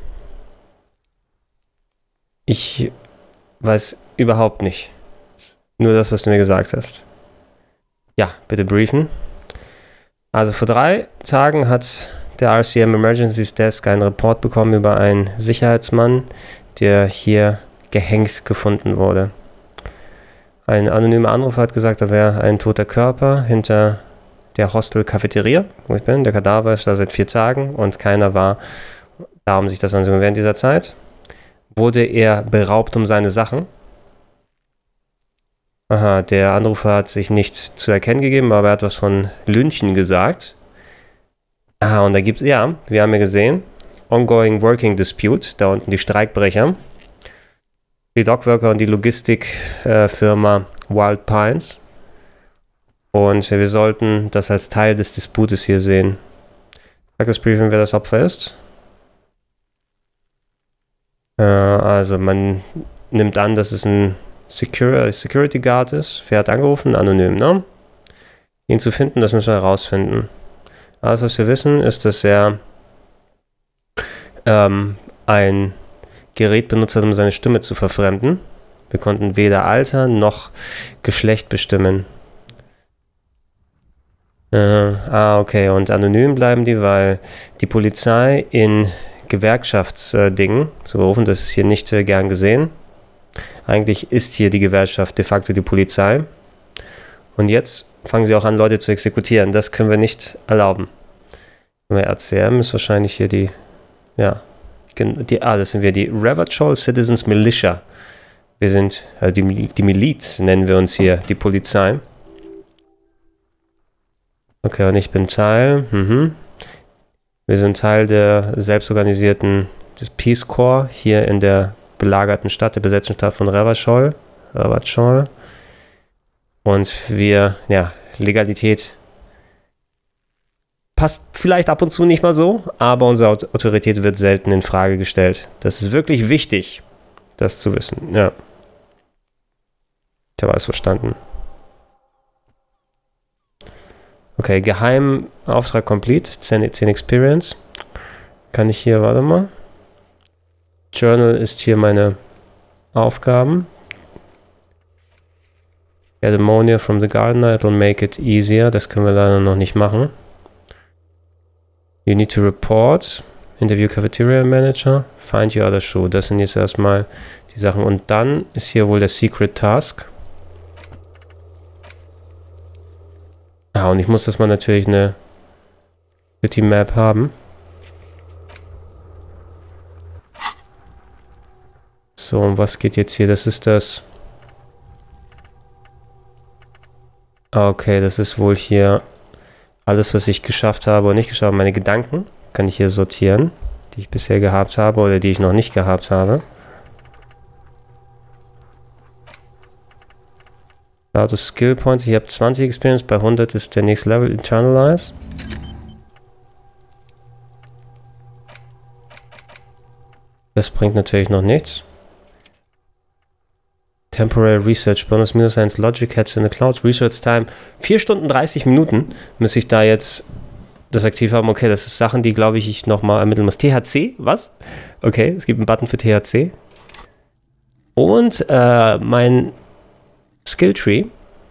Ich weiß überhaupt nicht. Nur das, was du mir gesagt hast. Ja, bitte briefen. Also vor drei Tagen hat der R C M Emergencies Desk einen Report bekommen über einen Sicherheitsmann, der hier gehängt gefunden wurde. Ein anonymer Anrufer hat gesagt, da wäre ein toter Körper hinter der Hostel-Cafeteria, wo ich bin. Der Kadaver ist da seit vier Tagen und keiner war da, um sich das anzusehen. Während dieser Zeit wurde er beraubt um seine Sachen. Aha, der Anrufer hat sich nicht zu erkennen gegeben, aber er hat was von Lynchen gesagt. Aha, und da gibt es, ja, wir haben ja gesehen, Ongoing Working Dispute, da unten die Streikbrecher. Die Dockworker und die Logistikfirma äh, Wild Pines. Und wir sollten das als Teil des Disputes hier sehen. Sagt das Briefing, wer das Opfer ist? Äh, also man nimmt an, dass es ein Secur Security Guard ist. Wer hat angerufen? Anonym, ne? Ihn zu finden, das müssen wir herausfinden. Alles, was wir wissen, ist, dass er ähm, ein Gerät benutzt hat, um seine Stimme zu verfremden. Wir konnten weder Alter noch Geschlecht bestimmen. Äh, ah, okay. Und anonym bleiben die, weil die Polizei in Gewerkschaftsdingen zu berufen, das ist hier nicht äh, gern gesehen. Eigentlich ist hier die Gewerkschaft de facto die Polizei. Und jetzt fangen sie auch an, Leute zu exekutieren. Das können wir nicht erlauben. R C M ist wahrscheinlich hier die, ja, die, ah, das sind wir, die Revachol Citizens Militia. Wir sind, also die, die Miliz nennen wir uns hier, die Polizei. Okay, und ich bin Teil, mhm. Wir sind Teil der selbstorganisierten des Peace Corps hier in der belagerten Stadt, der besetzten Stadt von Revachol. Rabatschall. Und wir, ja, Legalität passt vielleicht ab und zu nicht mal so, aber unsere Autorität wird selten in Frage gestellt. Das ist wirklich wichtig, das zu wissen. Ja. Ich habe alles verstanden. Okay, Geheimauftrag complete. zehn Experience. Kann ich hier, warte mal. Journal ist hier meine Aufgaben. Get ammonia from the gardener, it'll make it easier. Das können wir leider noch nicht machen. You need to report. Interview Cafeteria Manager. Find your other shoe. Das sind jetzt erstmal die Sachen. Und dann ist hier wohl der Secret Task. Ah, und ich muss das mal natürlich eine City Map haben. So, und was geht jetzt hier? Das ist das... Okay, das ist wohl hier alles, was ich geschafft habe und nicht geschafft habe. Meine Gedanken kann ich hier sortieren, die ich bisher gehabt habe oder die ich noch nicht gehabt habe. Status Skill Points. Ich habe zwanzig Experience, bei hundert ist der nächste Level. Internalize. Das bringt natürlich noch nichts. Temporary Research Bonus minus eins Logic Heads in the Clouds. Research Time. vier Stunden dreißig Minuten müsste ich da jetzt das aktiv haben. Okay, das ist Sachen, die, glaube ich, ich nochmal ermitteln muss. T H C? Was? Okay, es gibt einen Button für T H C. Und äh, mein Skill Tree.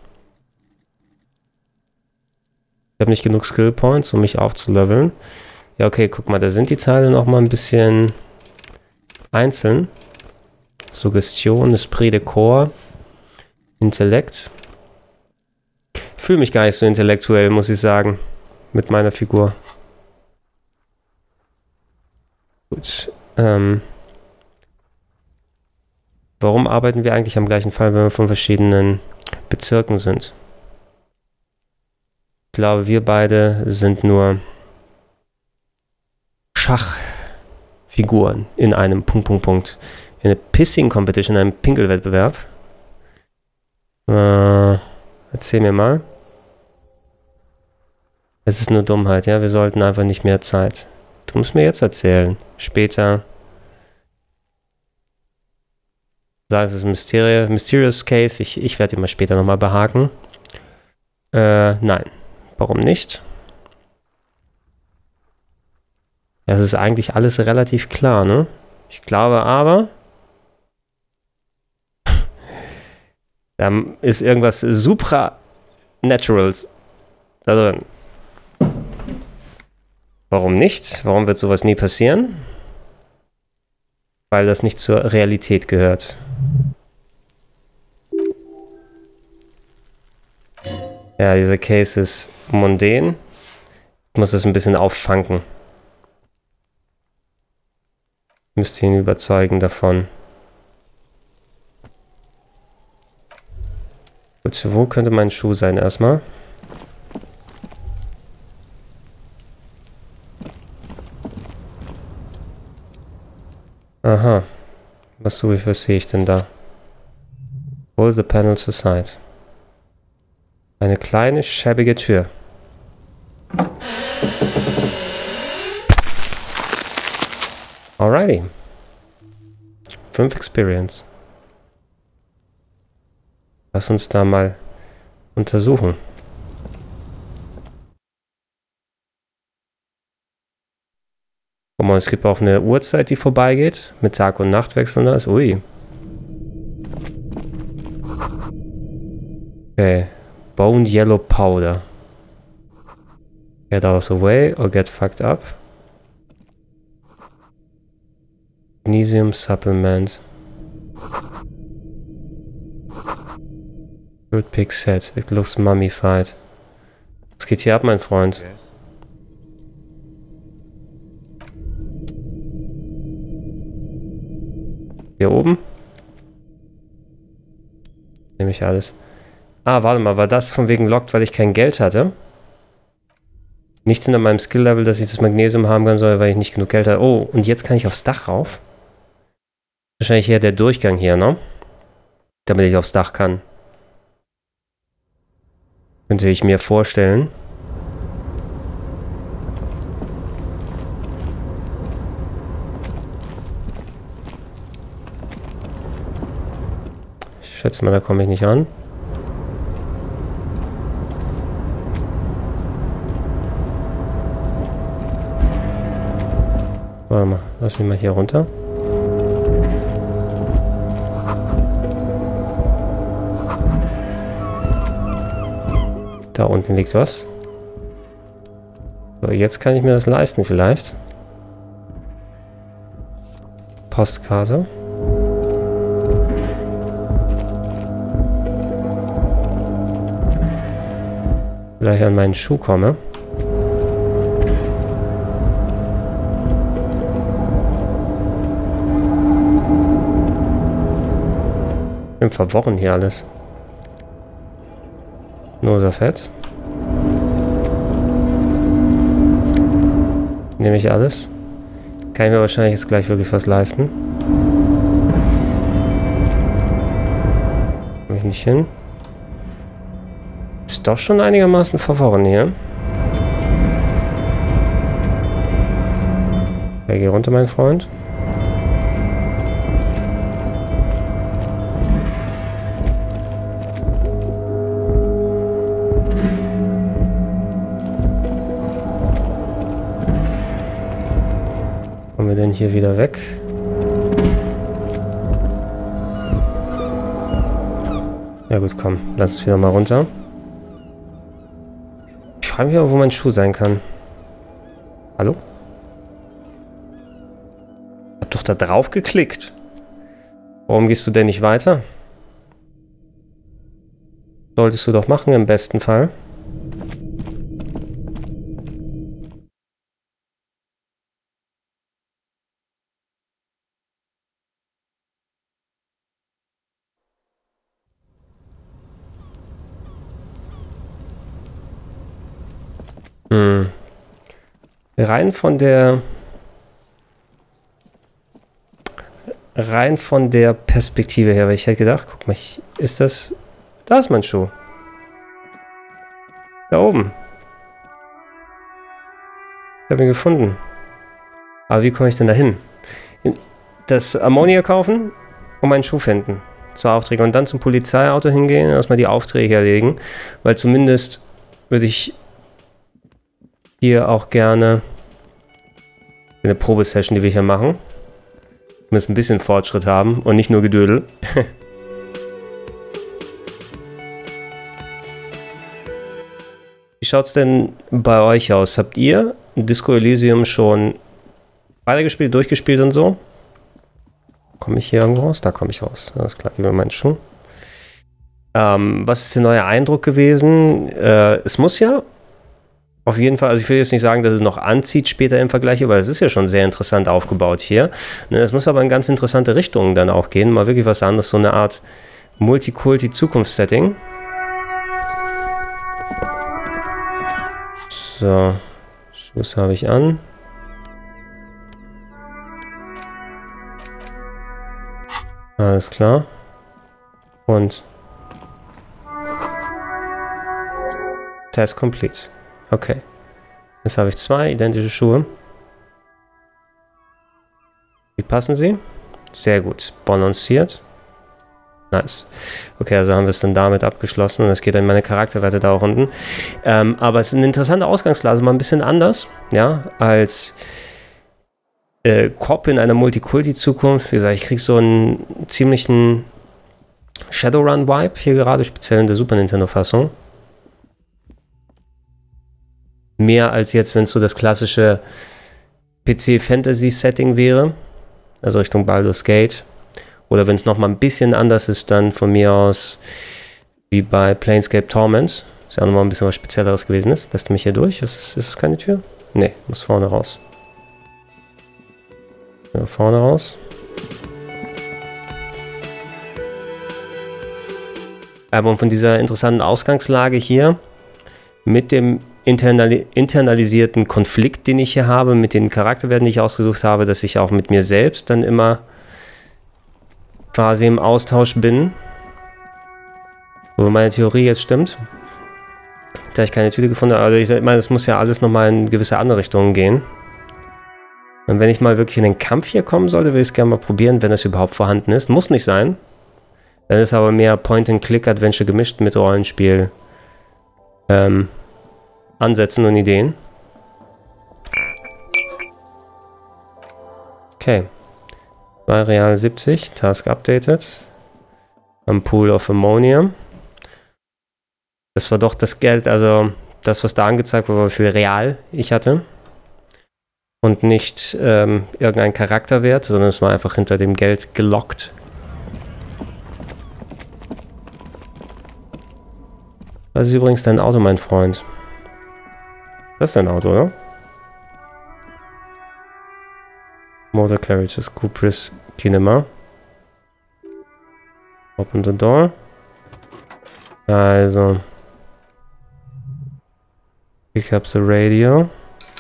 Ich habe nicht genug Skill Points, um mich aufzuleveln. Ja, okay, guck mal, da sind die Teile nochmal ein bisschen einzeln. Suggestion, Esprit de Corps, Intellekt. Ich fühle mich gar nicht so intellektuell, muss ich sagen, mit meiner Figur. Gut. Ähm, warum arbeiten wir eigentlich am gleichen Fall, wenn wir von verschiedenen Bezirken sind? Ich glaube, wir beide sind nur Schachfiguren in einem Punkt, Punkt, Punkt. In einer Pissing Competition, in einem Pinkelwettbewerb. Äh, erzähl mir mal. Es ist nur Dummheit, ja. Wir sollten einfach nicht mehr Zeit. Du musst mir jetzt erzählen. Später. Sag, es ist ein Mysterio Mysterious Case. Ich, ich werde ihn mal später nochmal behaken. Äh, nein. Warum nicht? Das ist eigentlich alles relativ klar, ne? Ich glaube aber... Da ist irgendwas Supranaturals da drin. Warum nicht? Warum wird sowas nie passieren? Weil das nicht zur Realität gehört. Ja, dieser Case ist mundän. Ich muss das ein bisschen auffangen. Ich müsste ihn überzeugen davon. Gut, wo könnte mein Schuh sein erstmal? Aha. Was suche ich, was sehe ich denn da? Pull the panels aside. Eine kleine, schäbige Tür. Alrighty. Fünf Experience. Lass uns da mal untersuchen. Guck mal, es gibt auch eine Uhrzeit, die vorbeigeht. Mit Tag- und Nachtwechsel und das. Ui. Okay. Bone Yellow Powder. Get out of the way or get fucked up. Magnesium Supplement. Good Pig Set. It looks mummified. Was geht hier ab, mein Freund? Hier oben? Nehme ich alles. Ah, warte mal. War das von wegen locked, weil ich kein Geld hatte? Nichts hinter meinem Skill-Level, dass ich das Magnesium haben kann, sondern weil ich nicht genug Geld hatte. Oh, und jetzt kann ich aufs Dach rauf? Wahrscheinlich hier der Durchgang hier, ne? damit ich aufs Dach kann. Könnte ich mir vorstellen. Ich schätze mal, da komme ich nicht an. Warte mal, lass mich mal hier runter. Da unten liegt was. So, jetzt kann ich mir das leisten vielleicht. Postkarte. Gleich an meinen Schuh komme. Ich bin verworren hier alles. Nur so fett. Nehme ich alles. Kann ich mir wahrscheinlich jetzt gleich wirklich was leisten. Komme ich nicht hin. Ist doch schon einigermaßen verworren hier. Okay, geh runter, mein Freund. Kommen wir denn hier wieder weg? Ja gut, komm, lass es wieder mal runter. Ich frage mich aber, wo mein Schuh sein kann. Hallo? Ich hab doch da drauf geklickt. Warum gehst du denn nicht weiter? Solltest du doch machen im besten Fall. Hm. Rein von der rein von der Perspektive her, weil ich hätte gedacht, guck mal, ich, ist das, da ist mein Schuh. Da oben. Ich habe ihn gefunden. Aber wie komme ich denn da hin? Das Ammoniak kaufen und meinen Schuh finden. Zwei Aufträge und dann zum Polizeiauto hingehen und erstmal die Aufträge erledigen, weil zumindest würde ich hier auch gerne eine Probesession, die wir hier machen. Wir müssen ein bisschen Fortschritt haben und nicht nur Gedödel. Wie schaut's denn bei euch aus? Habt ihr Disco Elysium schon weitergespielt, durchgespielt und so? Komme ich hier irgendwo raus? Da komme ich raus. Alles klar, gib mir meinen Schuh. Ähm, was ist der neue Eindruck gewesen? Äh, es muss ja auf jeden Fall, also ich will jetzt nicht sagen, dass es noch anzieht später im Vergleich, aber es ist ja schon sehr interessant aufgebaut hier. Es muss aber in ganz interessante Richtungen dann auch gehen. Mal wirklich was anderes, so eine Art Multikulti-Zukunftssetting. So, Schuss habe ich an. Alles klar. Und Test complete. Okay. Jetzt habe ich zwei identische Schuhe. Wie passen sie? Sehr gut. Balanciert. Nice. Okay, also haben wir es dann damit abgeschlossen und es geht dann meine Charakterwerte da auch unten. Ähm, aber es ist eine interessante Ausgangslage, mal ein bisschen anders, ja, als äh, Cop in einer Multikulti-Zukunft. Wie gesagt, ich kriege so einen ziemlichen Shadowrun-Vibe hier gerade, speziell in der Super Nintendo-Fassung. Mehr als jetzt, wenn es so das klassische P C-Fantasy-Setting wäre. Also Richtung Baldur's Gate. Oder wenn es nochmal ein bisschen anders ist, dann von mir aus wie bei Planescape Torment. Was ja auch nochmal ein bisschen was Spezielleres gewesen ist. Lässt du mich hier durch? Ist es, ist es keine Tür? Ne, muss vorne raus. Ja, vorne raus. Aber von dieser interessanten Ausgangslage hier mit dem internali internalisierten Konflikt, den ich hier habe, mit den Charakterwerten, die ich ausgesucht habe, dass ich auch mit mir selbst dann immer quasi im Austausch bin, Wo meine Theorie jetzt stimmt. Da ich keine Tüte gefunden habe. Also ich meine, es muss ja alles nochmal in gewisse andere Richtungen gehen. Und wenn ich mal wirklich in den Kampf hier kommen sollte, will ich es gerne mal probieren, wenn das überhaupt vorhanden ist. Muss nicht sein. Dann ist aber mehr Point-and-Click-Adventure gemischt mit Rollenspiel. Ähm, Ansätzen und Ideen. Okay. Bei Real siebzig. Task updated. Am Pool of Ammonia. Das war doch das Geld, also das, was da angezeigt wurde, war, wie viel Real ich hatte. Und nicht ähm, irgendein Charakterwert, sondern es war einfach hinter dem Geld gelockt. Das ist übrigens dein Auto, mein Freund. Das ist dein Auto, oder? Motor Carriages, Cupris Kinema. Open the door. Also. Pick up the radio.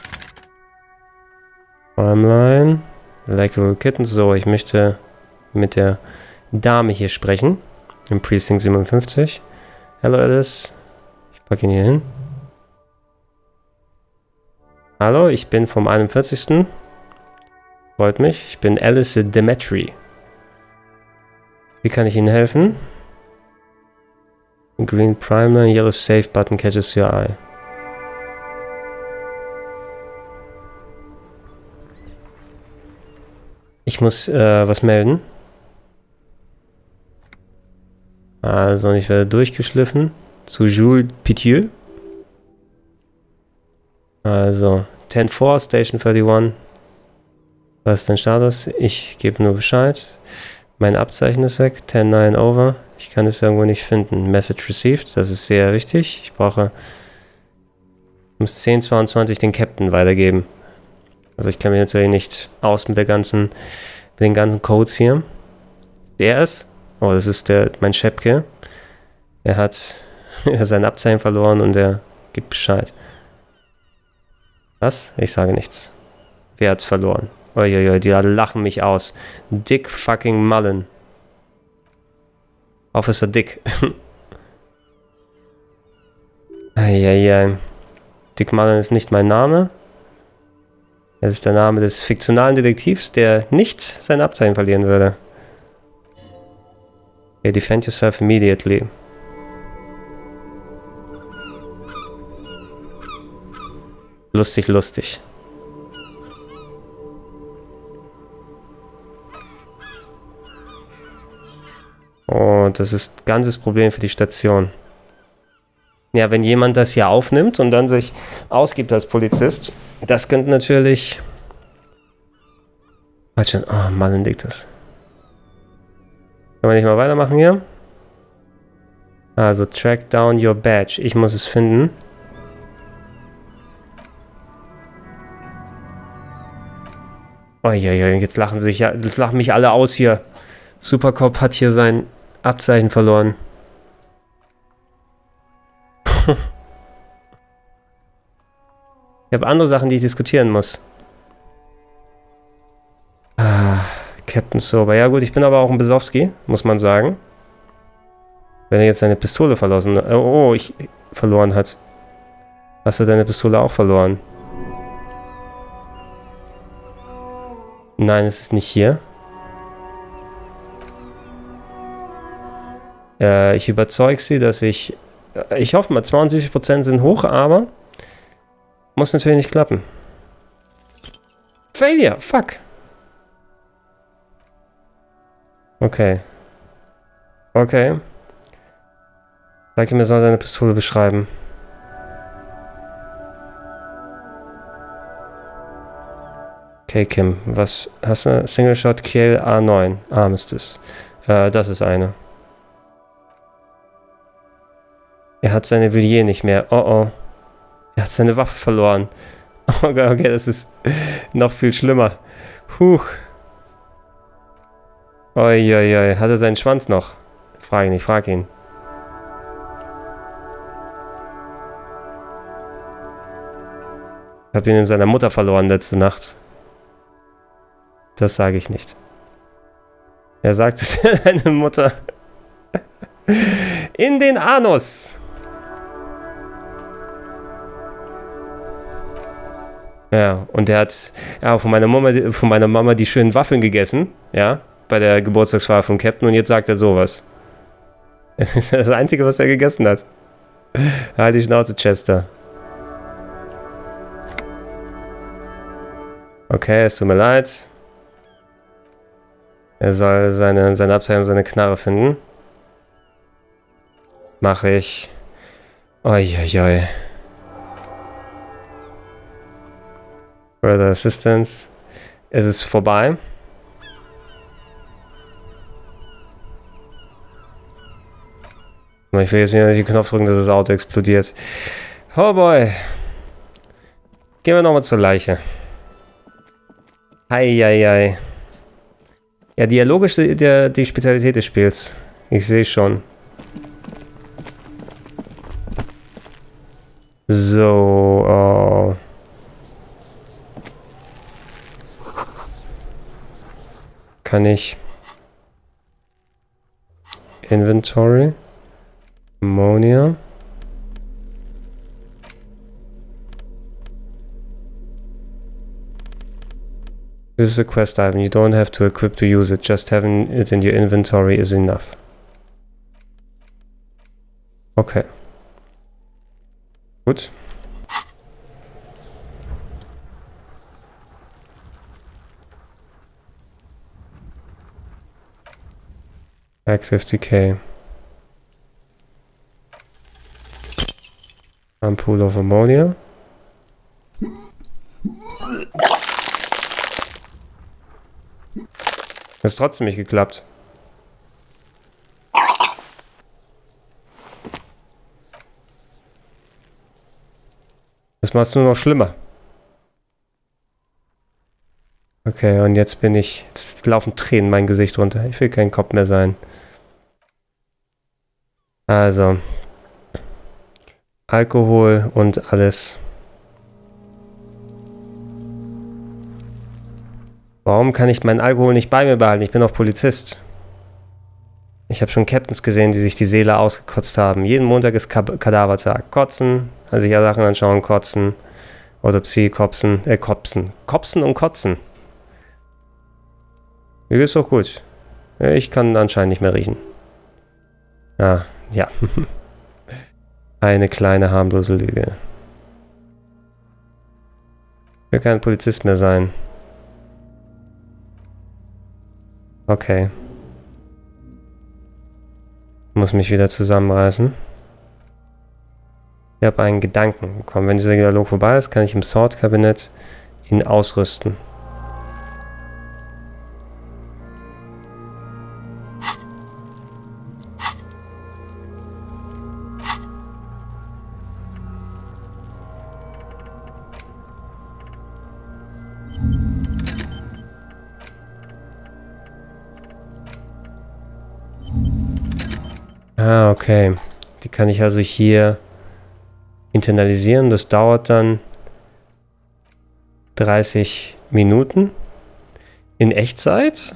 Timeline. Electrical Kittens. So, ich möchte mit der Dame hier sprechen. Im Precinct siebenundfünfzig. Hallo Alice. Ich packe ihn hier hin. Hallo, ich bin vom einundvierzigsten Freut mich. Ich bin Alice Demetri. Wie kann ich Ihnen helfen? Green Primer, Yellow Save Button catches your eye. Ich muss äh, was melden. Also, ich werde durchgeschliffen zu Jules Pithieu. Also, zehn vier, Station einundvierzig. Was ist dein Status? Ich gebe nur Bescheid. Mein Abzeichen ist weg. zehn neun over. Ich kann es irgendwo nicht finden. Message received. Das ist sehr wichtig. Ich brauche... Ich muss zehn zweiundzwanzig den Captain weitergeben. Also ich kenne mich natürlich nicht aus mit der ganzen... mit den ganzen Codes hier. Der ist... Oh, das ist der mein Schäpke. Er hat sein Abzeichen verloren und er gibt Bescheid. Was? Ich sage nichts. Wer hat's verloren? Uiuiui, die lachen mich aus. Dick fucking Mullen. Officer Dick. Eieiei. Dick Mullen ist nicht mein Name. Es ist der Name des fiktionalen Detektivs, der nicht sein Abzeichen verlieren würde. Okay, defend yourself immediately. Lustig, lustig. Und das ist ein ganzes Problem für die Station. Ja, wenn jemand das hier aufnimmt und dann sich ausgibt als Polizist, das könnte natürlich... Warte schon, oh Mann, liegt das. Können wir nicht mal weitermachen hier? Also, track down your badge. Ich muss es finden. Oh ja, ja, jetzt lachen sich ja, jetzt lachen mich alle aus hier. Supercop hat hier sein Abzeichen verloren. Ich habe andere Sachen, die ich diskutieren muss. Ah, Captain Sober. Ja gut, ich bin aber auch ein Besowski, muss man sagen. Wenn er jetzt seine Pistole verlassen... Oh, oh, ich verloren hat. Hast du deine Pistole auch verloren? Nein, es ist nicht hier. Äh, ich überzeuge sie, dass ich... Ich hoffe mal, zweiundsiebzig Prozent sind hoch, aber... Muss natürlich nicht klappen. Failure! Fuck! Okay. Okay. Sag ihm, er soll seine Pistole beschreiben. Okay, Kim, was hast du? Single Shot Kill A neun. Armistice. Äh, das ist eine. Er hat seine Villiers nicht mehr. Oh oh. Er hat seine Waffe verloren. Okay, okay, das ist noch viel schlimmer. Huch. Uiuiui. Hat er seinen Schwanz noch? Frag ihn, ich frag ihn. Ich hab ihn in seiner Mutter verloren letzte Nacht. Das sage ich nicht. Er sagt es seine Mutter. In den Anus. Ja, und der hat ja, von, meiner Mama, von meiner Mama die schönen Waffeln gegessen, ja, bei der Geburtstagsfeier vom Captain und jetzt sagt er sowas. Das ist das Einzige, was er gegessen hat. Halt die Schnauze, Chester. Okay, es tut mir leid. Er soll seine, seine Abteilung, seine Knarre finden. Mache ich. Uiuiui. Further Assistance. Es ist vorbei. Ich will jetzt nicht den Knopf drücken, dass das Auto explodiert. Oh boy. Gehen wir nochmal zur Leiche. Heieiei. Ja, dialogisch ist die, die Spezialität des Spiels. Ich sehe schon. So, oh. Kann ich Inventory, Ammonia. This is a quest item. You don't have to equip to use it. Just having it in your inventory is enough. Okay. Gut. Back fifty K. One pool of ammonia. Das hat trotzdem nicht geklappt. Das macht es nur noch schlimmer. Okay, und jetzt bin ich... Jetzt laufen Tränen mein Gesicht runter. Ich will kein Kopf mehr sein. Also. Alkohol und alles. Warum kann ich meinen Alkohol nicht bei mir behalten? Ich bin doch Polizist. Ich habe schon Captains gesehen, die sich die Seele ausgekotzt haben. Jeden Montag ist Kadavertag. Kotzen, also sich ja Sachen anschauen, kotzen. Autopsie, kopsen, äh, kopsen. Kopsen und kotzen. Mir geht's doch gut. Ich kann anscheinend nicht mehr riechen. Ah, ja. Eine kleine harmlose Lüge. Ich will kein Polizist mehr sein. Okay. Ich muss mich wieder zusammenreißen. Ich habe einen Gedanken bekommen. Wenn dieser Dialog vorbei ist, kann ich im Sword-Kabinett ihn ausrüsten. Ah, okay. Die kann ich also hier internalisieren. Das dauert dann dreißig Minuten in Echtzeit.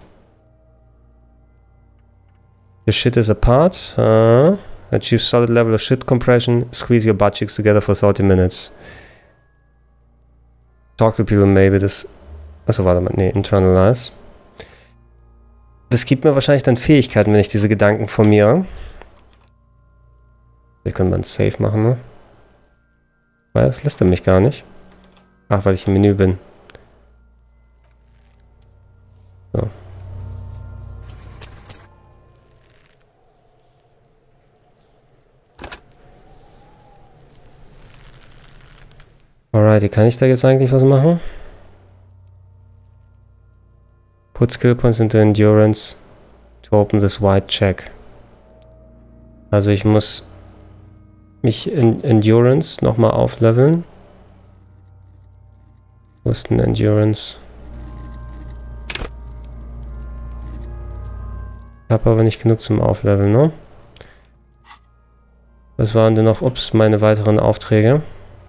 Your shit is apart. Uh, achieve solid level of shit compression. Squeeze your butt cheeks together for thirty minutes. Talk to people maybe. Das. Achso, warte mal. Nee, internalize. Das gibt mir wahrscheinlich dann Fähigkeiten, wenn ich diese Gedanken formiere. Hier können wir ein Save machen, ne? Weil das lässt er mich gar nicht. Ach, weil ich im Menü bin. So. Alright, kann ich da jetzt eigentlich was machen? Put skill points into endurance to open this white check. Also ich muss mich in Endurance nochmal aufleveln. Wo ist denn Endurance? Ich habe aber nicht genug zum Aufleveln, ne? Was waren denn noch? Ups, meine weiteren Aufträge.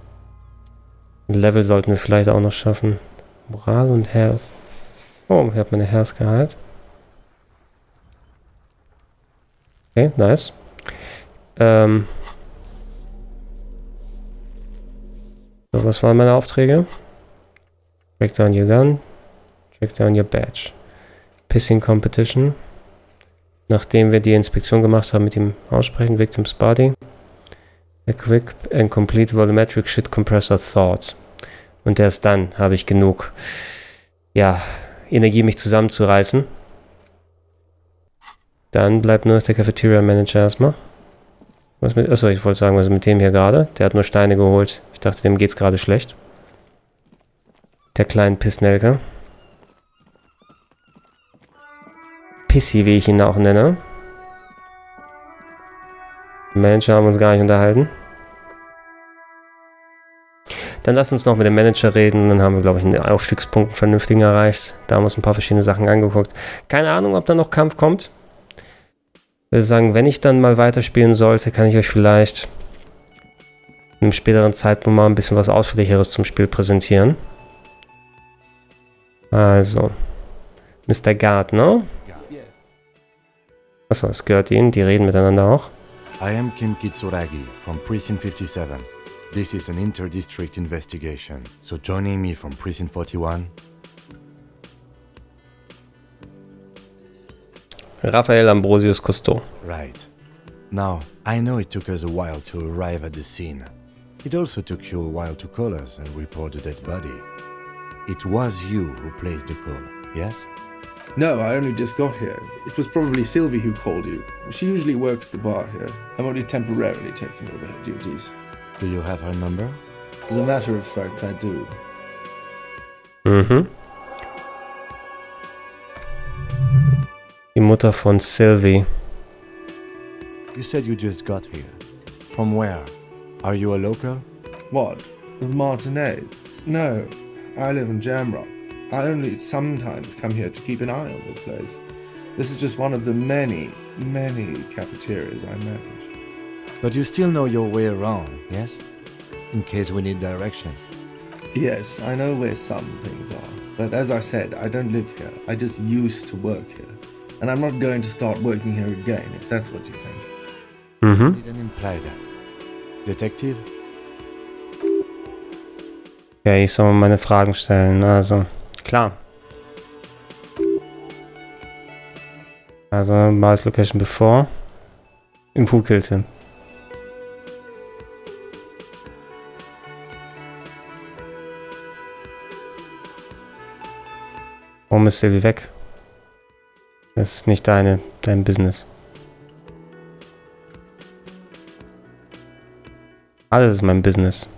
Level sollten wir vielleicht auch noch schaffen. Moral und Health. Oh, ich habe meine Health geheilt. Okay, nice. Ähm. So, was waren meine Aufträge? Track down your gun. Track down your badge. Pissing Competition. Nachdem wir die Inspektion gemacht haben, mit ihm aussprechen. Victim's Body. A quick and complete volumetric shit compressor thoughts. Und erst dann habe ich genug, ja, Energie, mich zusammenzureißen. Dann bleibt nur noch der Cafeteria Manager erstmal. Was mit, achso, ich wollte sagen, was ist mit dem hier gerade? Der hat nur Steine geholt. Ich dachte, dem geht's gerade schlecht. Der kleinen Pissnelke. Pissy, wie ich ihn auch nenne. Die Manager haben uns gar nicht unterhalten. Dann lasst uns noch mit dem Manager reden. Dann haben wir, glaube ich, einen Aufstiegspunkt vernünftigen erreicht. Da haben wir uns ein paar verschiedene Sachen angeguckt. Keine Ahnung, ob da noch Kampf kommt. Ich würde sagen, wenn ich dann mal weiterspielen sollte, kann ich euch vielleicht in einem späteren Zeitpunkt mal ein bisschen was Ausführlicheres zum Spiel präsentieren. Also, Mister Gardner. Achso, es gehört ihnen, die reden miteinander auch. I am Kim Kitsuragi from Precinct fifty-seven. This is an inter-district investigation, so joining me from Precinct forty-one. Raphael Ambrosius Cousteau. Right. Now, I know it took us a while to arrive at the scene. It also took you a while to call us and report the dead body. It was you who placed the call, yes? No, I only just got here. It was probably Sylvie who called you. She usually works the bar here. I'm only temporarily taking over her duties. Do you have her number? As a matter of fact, I do. Mhm. Die Mutter von Sylvie. You said you just got here. From where? Are you a local? What? With Martinez? No, I live in Jamrock. I only sometimes come here to keep an eye on the place. This is just one of the many, many cafeterias I manage. But you still know your way around, yes? In case we need directions. Yes, I know where some things are. But as I said, I don't live here. I just used to work here. And I'm not going to start working here again, if that's what you think. Mhm. Didn't imply that. Detective? Okay, ich soll meine Fragen stellen, also, klar. Also, Mars Location before. Im Who killed him. Warum ist Sylvie weg? Das ist nicht deine, dein Business. Alles ist mein Business.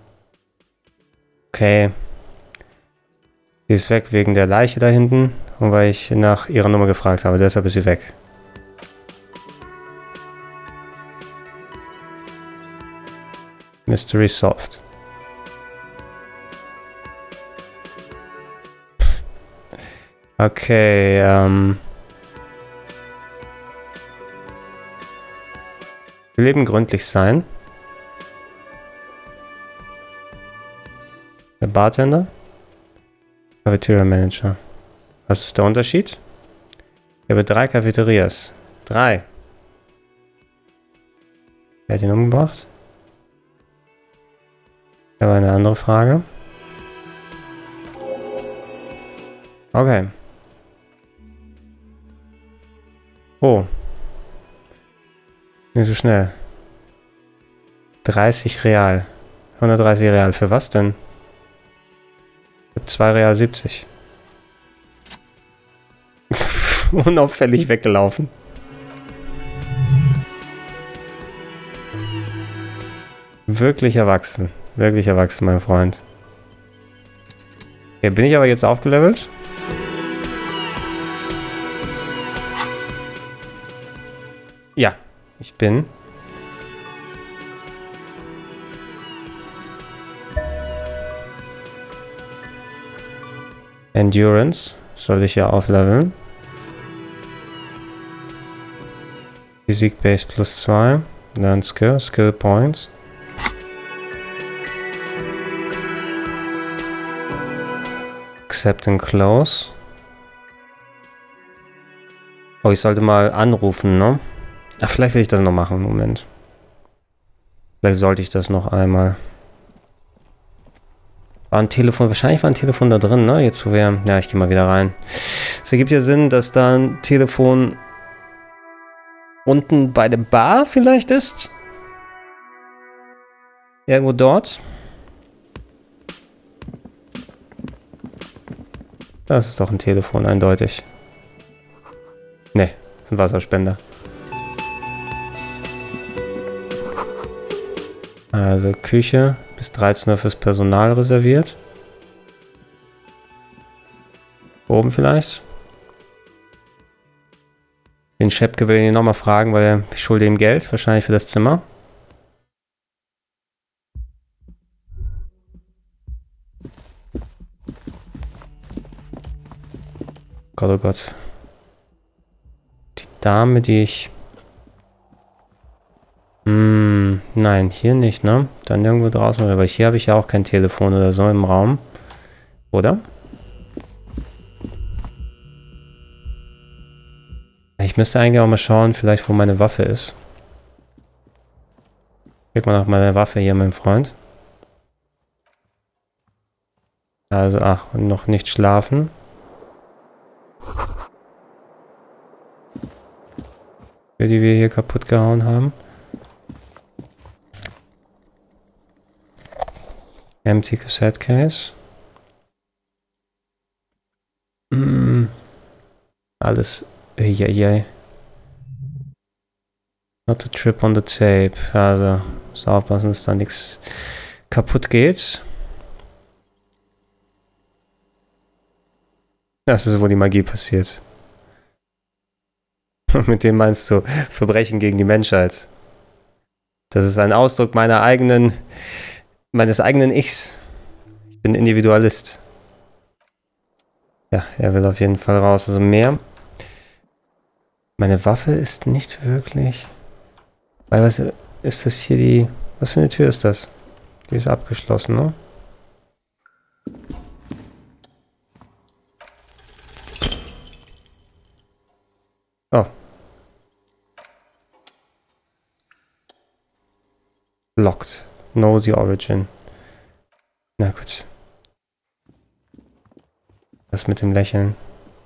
Okay. Sie ist weg wegen der Leiche da hinten und weil ich nach ihrer Nummer gefragt habe. Deshalb ist sie weg. Mystery solved. Okay, ähm... wir leben gründlich sein. Der Bartender. Cafeteria Manager. Was ist der Unterschied? Ich habe drei Cafeterias. Drei. Wer hat ihn umgebracht? Ich habe eine andere Frage. Okay. Oh. Nicht so schnell. dreißig Real. hundertdreißig Real. Für was denn? Ich habe zwei Real siebzig. Unauffällig weggelaufen. Wirklich erwachsen. Wirklich erwachsen, mein Freund. Okay, bin ich aber jetzt aufgelevelt? Ja, ich bin. Endurance soll ich ja aufleveln. Physik Base plus zwei. Learn Skill, Skill Points. Accept and Close. Oh, ich sollte mal anrufen, ne? Ach, vielleicht will ich das noch machen. Moment. Vielleicht sollte ich das noch einmal. War ein Telefon, wahrscheinlich war ein Telefon da drin, ne? Jetzt wo wir, ja, ich gehe mal wieder rein. Es ergibt ja Sinn, dass da ein Telefon unten bei der Bar vielleicht ist. Irgendwo dort. Das ist doch ein Telefon, eindeutig. Ne, ein Wasserspender. Also Küche bis dreizehn Uhr fürs Personal reserviert. Oben vielleicht. Den Schepke will ich ihn nochmal fragen, weil ich schulde ihm Geld, wahrscheinlich für das Zimmer. Gott, oh Gott. Die Dame, die ich... Hm, nein, hier nicht, ne? Dann irgendwo draußen, aber hier habe ich ja auch kein Telefon oder so im Raum. Oder? Ich müsste eigentlich auch mal schauen, vielleicht wo meine Waffe ist. Guck mal nach meiner Waffe hier, mein Freund. Also, ach, und noch nicht schlafen. Die wir hier kaputt gehauen haben. Empty Cassette Case. Mm. Alles. Eieiei. Not a trip on the tape. Also, muss aufpassen, dass da nichts kaputt geht. Das ist, wo die Magie passiert. Mit dem meinst du Verbrechen gegen die Menschheit. Das ist ein Ausdruck meiner eigenen, meines eigenen Ichs. Ich bin Individualist. Ja, er will auf jeden Fall raus. Also mehr. Meine Waffe ist nicht wirklich... Weil was ist das hier die... Was für eine Tür ist das? Die ist abgeschlossen, ne? Oh. Locked. Know the origin. Na gut. Das mit dem Lächeln.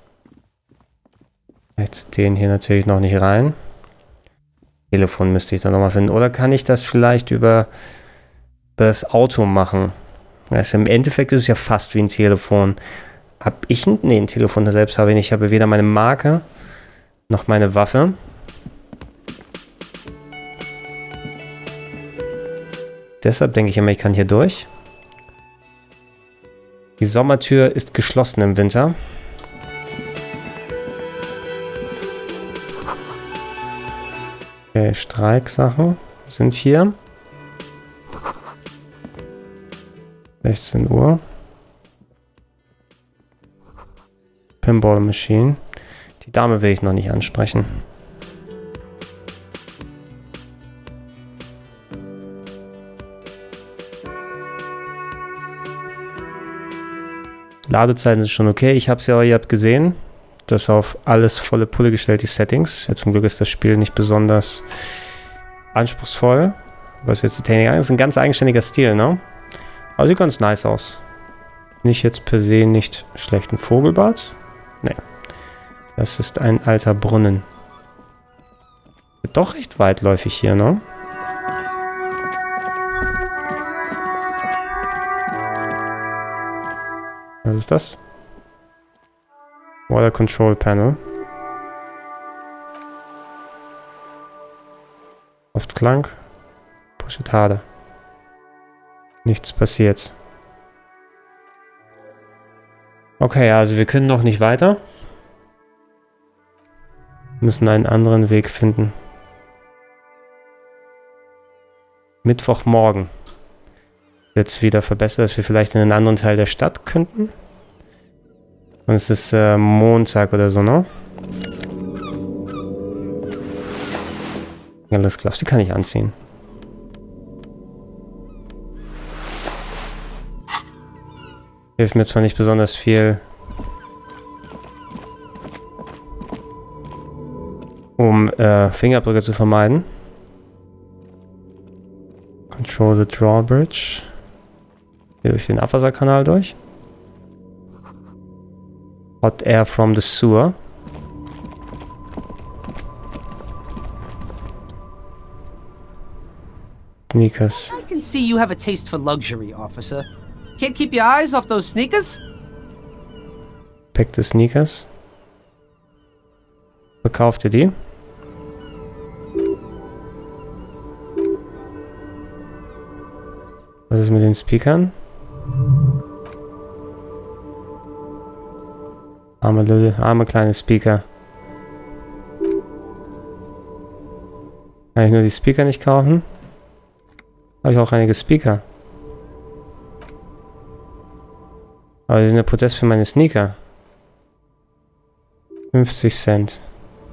Jetzt den hier natürlich noch nicht rein. Telefon müsste ich dann nochmal finden. Oder kann ich das vielleicht über das Auto machen? Also im Endeffekt ist es ja fast wie ein Telefon. Hab ich ein... Nee, ein Telefon selbst habe ich nicht. Ich habe weder meine Marke noch meine Waffe. Deshalb denke ich immer, ich kann hier durch. Die Sommertür ist geschlossen im Winter. Okay, Streiksachen sind hier. sechzehn Uhr. Pinball Machine. Die Dame will ich noch nicht ansprechen. Ladezeiten sind schon okay. Ich habe es ja, ihr habt gesehen, das auf alles volle Pulle gestellt, die Settings. Ja, zum Glück ist das Spiel nicht besonders anspruchsvoll, was jetzt die Technik angeht. Das ist ein ganz eigenständiger Stil, ne? Aber sieht ganz nice aus. Nicht jetzt per se nicht schlechten Vogelbad. Nee. Das ist ein alter Brunnen. Wird doch recht weitläufig hier, ne? Was ist das? Water Control Panel. Oft Klang. Push it harder. Nichts passiert. Okay, also wir können noch nicht weiter. Wir müssen einen anderen Weg finden. Mittwochmorgen wird es wieder verbessert, dass wir vielleicht in einen anderen Teil der Stadt könnten. Und es ist äh, Montag oder so, ne? Ja, das glaubst du, die kann ich anziehen. Hilft mir zwar nicht besonders viel, um äh, Fingerabdrücke zu vermeiden. Control the drawbridge. Hier durch den Abwasserkanal durch. Hot air from the sewer. Sneakers. I can see you have a taste for luxury, officer. Can't keep your eyes off those sneakers? Pack the Sneakers. Verkauft ihr die? Was ist mit den Speakern? Arme, little, arme kleine Speaker. Kann ich nur die Speaker nicht kaufen? Habe ich auch einige Speaker. Aber die sind der Protest für meine Sneaker. fünfzig Cent.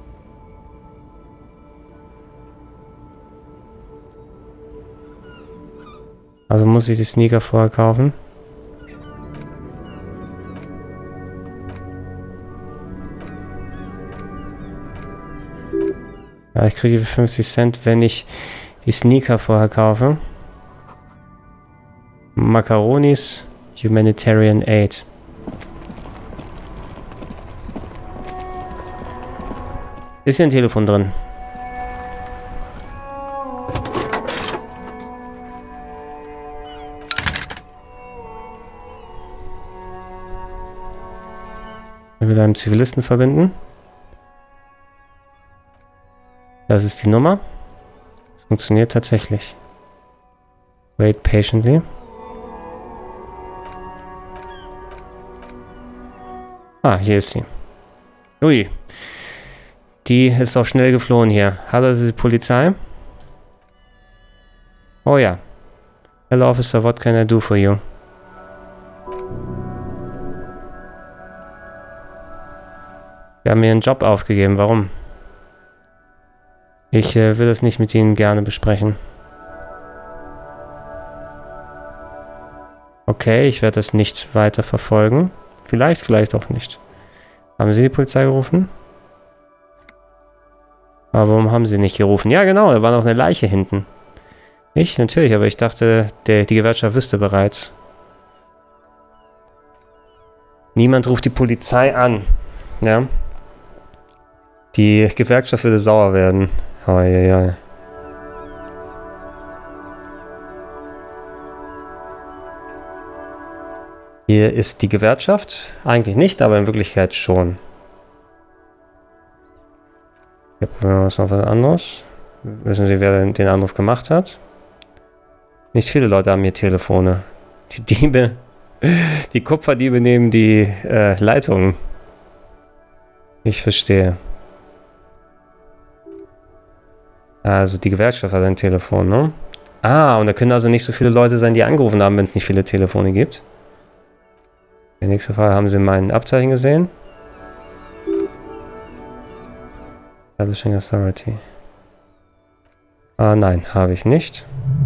Also muss ich die Sneaker vorher kaufen. Ja, ich kriege fünfzig Cent, wenn ich die Sneaker vorher kaufe. Macaronis, Humanitarian Aid. Ist hier ein Telefon drin? Mit einem Zivilisten verbinden. Das ist die Nummer. Das funktioniert tatsächlich. Wait patiently. Ah, hier ist sie. Ui. Die ist auch schnell geflohen hier. Hallo, das ist die Polizei. Oh ja. Hello, officer, what can I do for you? Wir haben mir einen Job aufgegeben. Warum? Ich äh, will das nicht mit Ihnen gerne besprechen. Okay, ich werde das nicht weiter verfolgen. Vielleicht, vielleicht auch nicht. Haben Sie die Polizei gerufen? Aber warum haben Sie nicht gerufen? Ja, genau, da war noch eine Leiche hinten. Ich? Natürlich, aber ich dachte, der, die Gewerkschaft wüsste bereits. Niemand ruft die Polizei an. Ja. Die Gewerkschaft würde sauer werden. Oh, ja, ja. Hier ist die Gewerkschaft. Eigentlich nicht, aber in Wirklichkeit schon. Hier haben wir noch was anderes. Wissen Sie, wer den Anruf gemacht hat? Nicht viele Leute haben hier Telefone. Die Diebe, die Kupferdiebe nehmen die äh, Leitungen. Ich verstehe. Also die Gewerkschaft hat ein Telefon, ne? Ah, und da können also nicht so viele Leute sein, die angerufen haben, wenn es nicht viele Telefone gibt. Die nächste Frage, haben Sie mein Abzeichen gesehen? Establishing Authority. Ah, nein, habe ich nicht.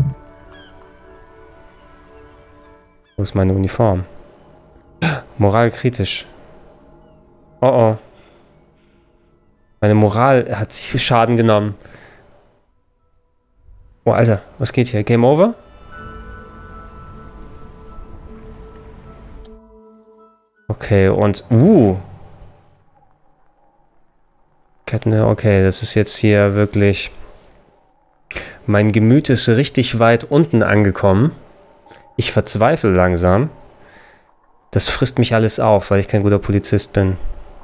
Wo ist meine Uniform? Moralkritisch. Oh oh. Meine Moral hat sich Schaden genommen. Oh, Alter, was geht hier? Game over? Okay, und... Uh. Okay, das ist jetzt hier wirklich... Mein Gemüt ist richtig weit unten angekommen. Ich verzweifle langsam. Das frisst mich alles auf, weil ich kein guter Polizist bin.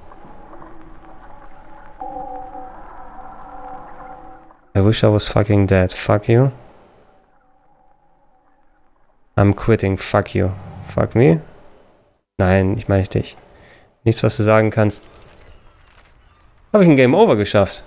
I wish I was fucking dead. Fuck you. I'm quitting. Fuck you. Fuck me. Nein, ich meine dich. Nichts, was du sagen kannst. Habe ich ein Game Over geschafft.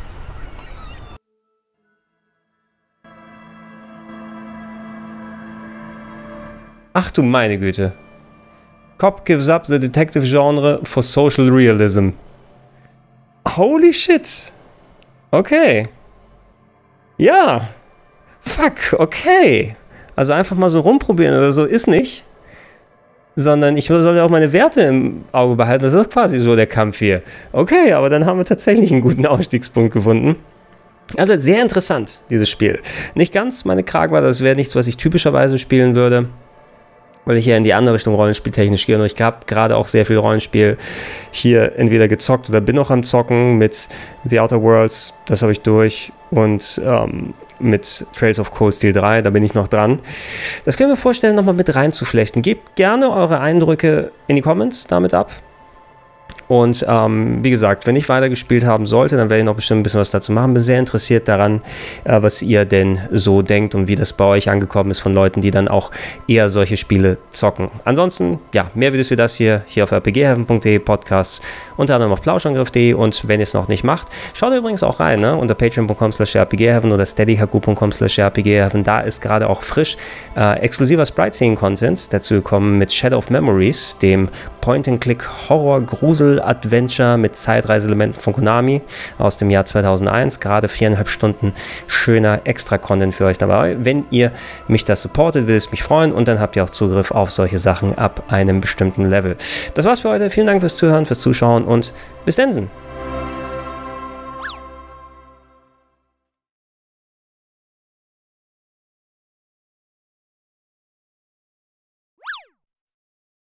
Ach du meine Güte. Cop gives up the detective genre for social realism. Holy shit. Okay. Ja. Fuck, okay. Also einfach mal so rumprobieren oder so ist nicht. Sondern ich soll ja auch meine Werte im Auge behalten. Das ist quasi so der Kampf hier. Okay, aber dann haben wir tatsächlich einen guten Ausstiegspunkt gefunden. Also sehr interessant, dieses Spiel. Nicht ganz meine Kragweite, das wäre nichts, was ich typischerweise spielen würde, weil ich hier in die andere Richtung rollenspieltechnisch gehe. Und ich habe gerade auch sehr viel Rollenspiel hier entweder gezockt oder bin noch am Zocken mit The Outer Worlds, das habe ich durch, und ähm, mit Trails of Cold Steel drei, da bin ich noch dran. Das können wir vorstellen, nochmal mit reinzuflechten. Gebt gerne eure Eindrücke in die Comments damit ab. Und ähm, wie gesagt, wenn ich weitergespielt haben sollte, dann werde ich noch bestimmt ein bisschen was dazu machen. Bin sehr interessiert daran, äh, was ihr denn so denkt und wie das bei euch angekommen ist von Leuten, die dann auch eher solche Spiele zocken. Ansonsten, ja, mehr Videos wie das hier, hier auf r p g heaven punkt d e, Podcasts, unter anderem auf plauschangriff punkt d e, und wenn ihr es noch nicht macht, schaut übrigens auch rein, ne, unter patreon punkt com slash r p g heaven oder steadyhq punkt com slash r p g heaven. Da ist gerade auch frisch äh, exklusiver Sprite-Scene-Content dazu gekommen mit Shadow of Memories, dem Point-and-Click-Horror-Grusel-Adventure mit Zeitreiseelementen von Konami aus dem Jahr zweitausendeins. Gerade viereinhalb Stunden schöner Extra-Content für euch dabei. Wenn ihr mich das supportet, will es mich freuen, und dann habt ihr auch Zugriff auf solche Sachen ab einem bestimmten Level. Das war's für heute. Vielen Dank fürs Zuhören, fürs Zuschauen und bis dann.